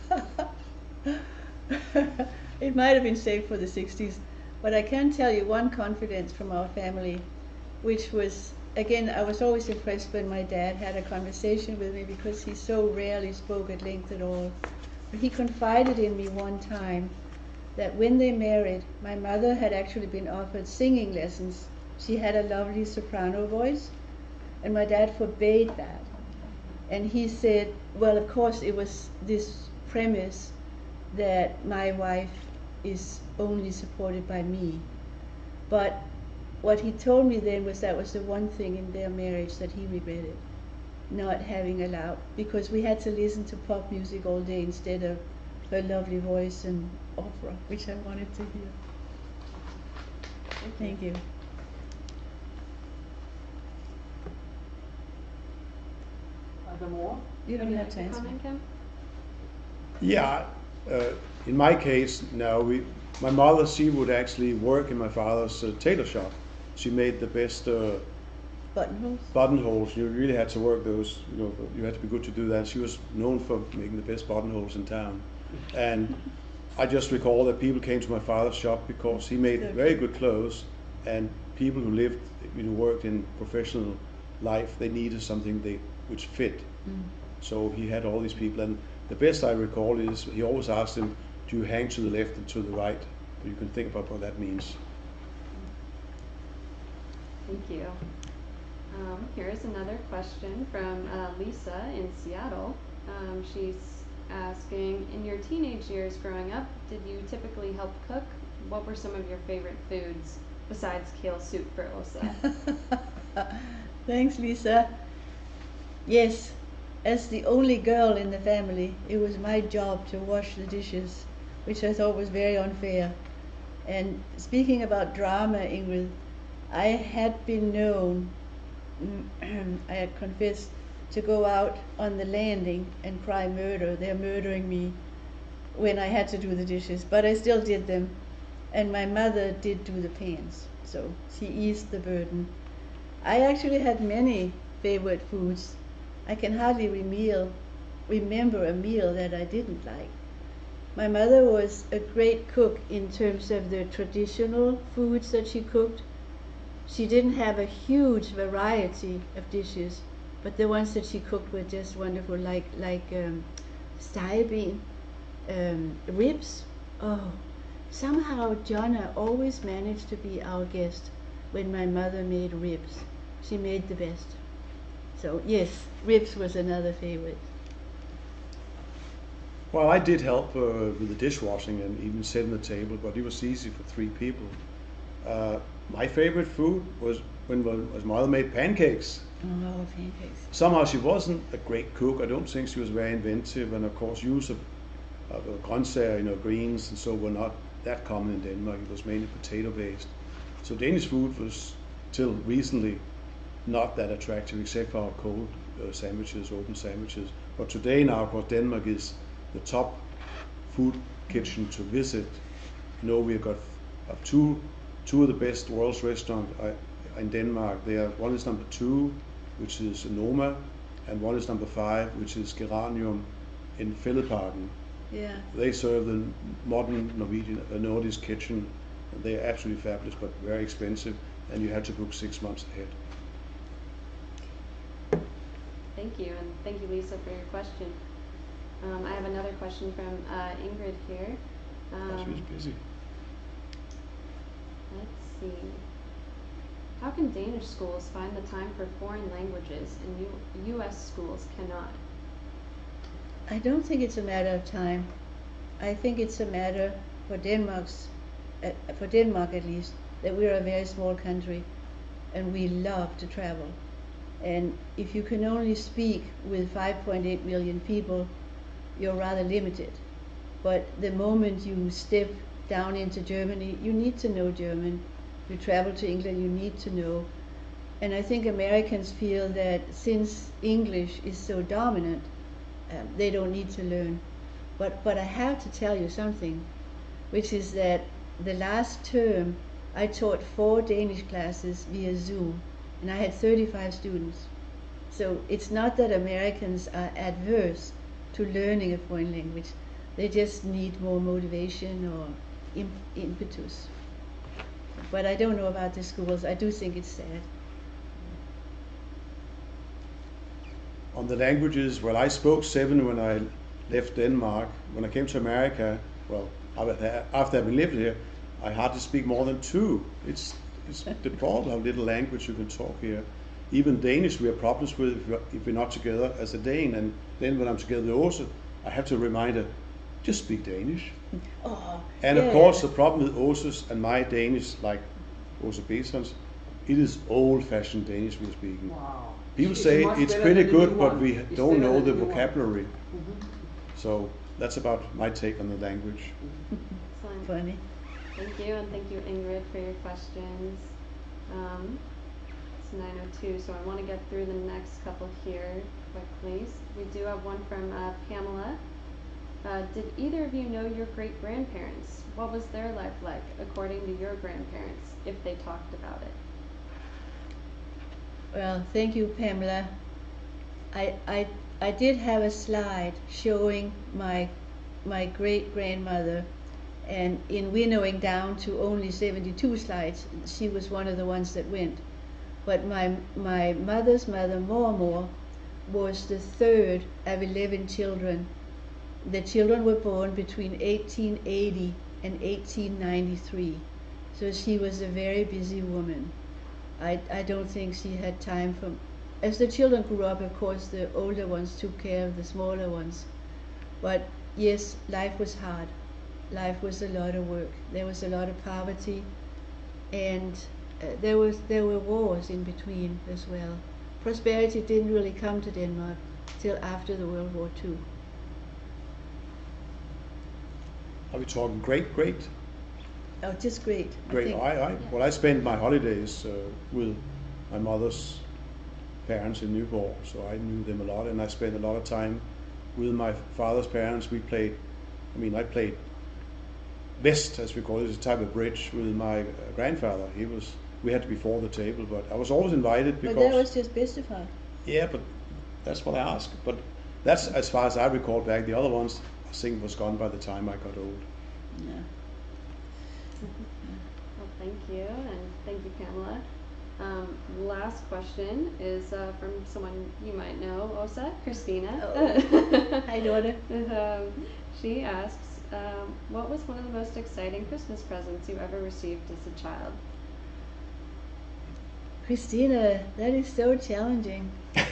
It might have been saved for the 60s, but I can tell you one confidence from our family, which was, again, I was always impressed when my dad had a conversation with me because he so rarely spoke at length at all. But he confided in me one time that when they married, my mother had actually been offered singing lessons. She had a lovely soprano voice, and my dad forbade that. And he said, well, of course, it was this premise that my wife is only supported by me. But what he told me then was that was the one thing in their marriage that he regretted, not having allowed, because we had to listen to pop music all day instead of her lovely voice and opera, which I wanted to hear. Thank you. Are there more? You don't have to answer. Comment, Kim? Yeah, in my case, no. My mother, she would actually work in my father's tailor shop. She made the best Buttonholes? buttonholes. You really had to work those. You had to be good to do that. She was known for making the best buttonholes in town. And I just recall that people came to my father's shop because he made very good clothes, and people who lived, worked in professional life, they needed something which fit. So he had all these people, and the best I recall is he always asked them, do you hang to the left and to the right? So you can think about what that means. Thank you. Here's another question from Lisa in Seattle. She's asking, in your teenage years growing up, did you typically help cook? What were some of your favorite foods besides kale soup for Åsa? Thanks, Lisa. Yes, as the only girl in the family, it was my job to wash the dishes, which I thought was very unfair. And speaking about drama, Ingrid, I had been known, I had confessed, to go out on the landing and cry murder, they're murdering me, when I had to do the dishes, but I still did them. And my mother did do the pans, so she eased the burden. I actually had many favorite foods. I can hardly remember a meal that I didn't like. My mother was a great cook in terms of the traditional foods that she cooked. She didn't have a huge variety of dishes, but the ones that she cooked were just wonderful, like stejeben, Ribs. Oh, somehow Jonna always managed to be our guest when my mother made ribs. She made the best. So yes, ribs was another favorite. Well, I did help with the dishwashing and even setting the table, but it was easy for 3 people. My favorite food was when my mother made pancakes. Oh, pancakes. Somehow she wasn't a great cook. I don't think she was very inventive, and of course use of grøntsager, greens and so were not that common in Denmark. It was mainly potato based. So Danish food was till recently not that attractive except for our cold sandwiches, open sandwiches. But today now, of course, Denmark is the top food kitchen to visit. We've got two of the best world's restaurants in Denmark. One is number 2, which is Noma, and one is number 5, which is Geranium in Fælledparken. Yeah. They serve the modern Nordic kitchen. They're absolutely fabulous, but very expensive, and you had to book 6 months ahead. Thank you, and thank you, Lisa, for your question. I have another question from Ingrid here. She was busy. Let's see. How can Danish schools find the time for foreign languages and U.S. schools cannot? I don't think it's a matter of time. I think it's a matter for Denmark at least, that we're a very small country and we love to travel. And if you can only speak with 5.8 million people, you're rather limited. But the moment you step down into Germany, you need to know German. You travel to England, you need to know. And I think Americans feel that since English is so dominant, they don't need to learn. But I have to tell you something, which is that the last term I taught 4 Danish classes via Zoom, and I had 35 students. So it's not that Americans are adverse to learning a foreign language. They just need more motivation or impetus. But I don't know about the schools. I do think it's sad. On the languages, well, I spoke 7 when I left Denmark. When I came to America, well, after having lived here, I hardly speak more than 2. It's deplorable how little language you can talk here. Even Danish we have problems with if we're not together as a Dane. And then when I'm together with Aase, I have to remind her, just speak Danish. Oh, and of course the problem with Aase's and my Danish, like Aase Bergenser's, it is old-fashioned Danish we're speaking. Wow. People say it's pretty good, but we don't know the new one. vocabulary. So that's about my take on the language. Excellent. funny. Thank you, and thank you, Ingrid, for your questions. It's 9:02, so I want to get through the next couple here quickly. We do have one from Pamela. Did either of you know your great-grandparents? What was their life like, according to your grandparents, if they talked about it? Well, thank you, Pamela. I did have a slide showing my great-grandmother, and in winnowing down to only 72 slides, she was one of the ones that went. But my mother's mother, Mormor, was the 3rd of 11 children. The children were born between 1880 and 1893. So she was a very busy woman. I don't think she had time for... As the children grew up, of course, the older ones took care of the smaller ones. But yes, life was hard. Life was a lot of work. There was a lot of poverty, and there were wars in between as well. Prosperity didn't really come to Denmark till after the World War II. Are we talking great? Oh, just great. Great. I spent my holidays with my mother's parents in Nyborg, so I knew them a lot, and I spent a lot of time with my father's parents. I played West, as we call it, a type of bridge with my grandfather. We had to be for the table, but I was always invited because... But that was just Bedstefar. Yeah, but that's what I asked. But that's as far as I recall back. The other ones, I think, was gone by the time I got old. Yeah. Well, thank you, and thank you, Pamela. Last question is from someone you might know, Åsa, Christina. Oh. Hi, daughter. She asks, what was one of the most exciting Christmas presents you ever received as a child? Christina, that is so challenging.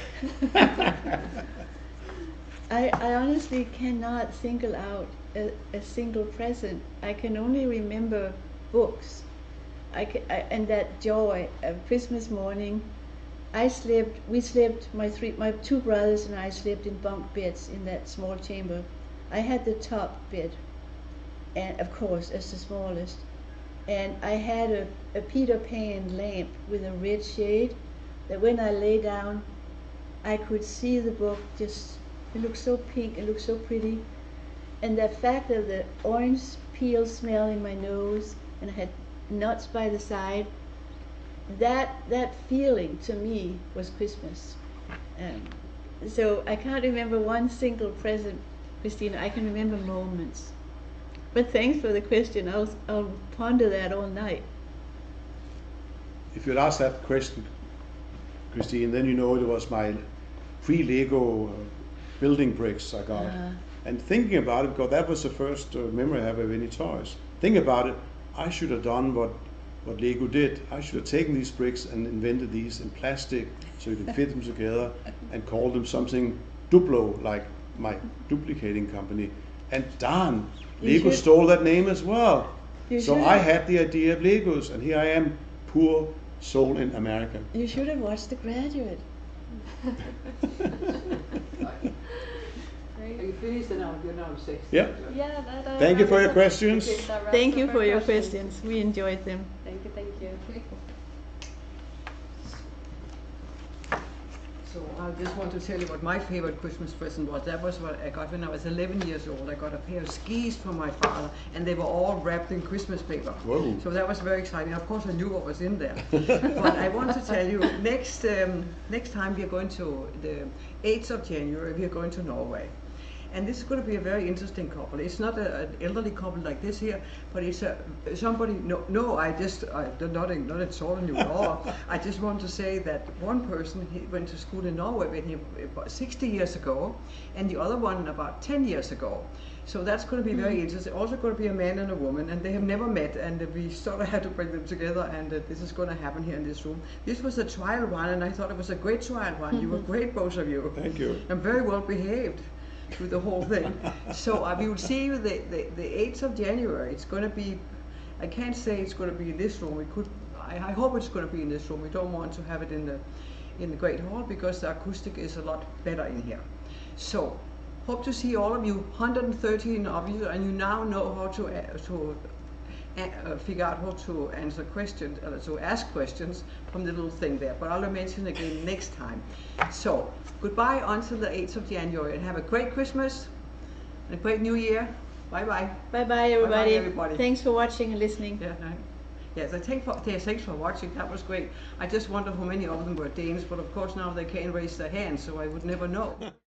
I honestly cannot single out a single present. I can only remember books. And that joy of Christmas morning. We slept, my two brothers and I slept in bunk beds in that small chamber. I had the top bed, and of course, as the smallest. And I had a Peter Pan lamp with a red shade that when I lay down, I could see the book just, it looked so pink, it looked so pretty. And the fact of the orange peel smell in my nose, and I had nuts by the side, that feeling to me was Christmas. So I can't remember one single present, Christina. I can remember moments. But thanks for the question. I'll ponder that all night. If you'd asked that question, Christine, then you know it was my free Lego building bricks I got. And thinking about it, because that was the first memory I have of any toys. Think about it, I should have done what Lego did. I should have taken these bricks and invented these in plastic so you could fit them together and call them something Duplo, like my duplicating company. And darn, Lego stole that name as well. So I had the idea of Legos, and here I am, poor soul in America. You should have watched The Graduate. Are you finished now? You're now 6. Yeah. Yeah, that, Thank you for your questions. Thank you for your questions. We enjoyed them. Thank you, thank you. So I just want to tell you what my favorite Christmas present was. That was what I got when I was 11 years old. I got a pair of skis from my father, and they were all wrapped in Christmas paper. Whoa. So that was very exciting. Of course, I knew what was in there. But I want to tell you, next time we are going to the 8th of January, we are going to Norway. And this is going to be a very interesting couple. It's not an elderly couple like this here, but it's somebody. No, I'm not insulting you at all. I just want to say that one person, he went to school in Norway when he about 60 years ago, and the other one about 10 years ago. So that's going to be very interesting. Also going to be a man and a woman, and they have never met, and we sort of had to bring them together, and this is going to happen here in this room. This was a trial run, and I thought it was a great trial run. You were great, both of you. Thank you. I'm very well behaved through the whole thing. So we will see you the 8th of January. It's going to be, I can't say it's going to be in this room. I hope it's going to be in this room. We don't want to have it in the Great Hall because the acoustic is a lot better in here. So hope to see all of you, 113 of you, and you now know how to figure out how to answer questions, to ask questions from the little thing there. But I'll mention again next time. So goodbye until the 8th of January, and have a great Christmas and a great New Year. Bye bye. Bye bye, everybody. Bye-bye, everybody. Thanks for watching and listening. Yeah, no. Yes, thanks for watching. That was great. I just wonder how many of them were Danes, but of course now they can't raise their hands, so I would never know.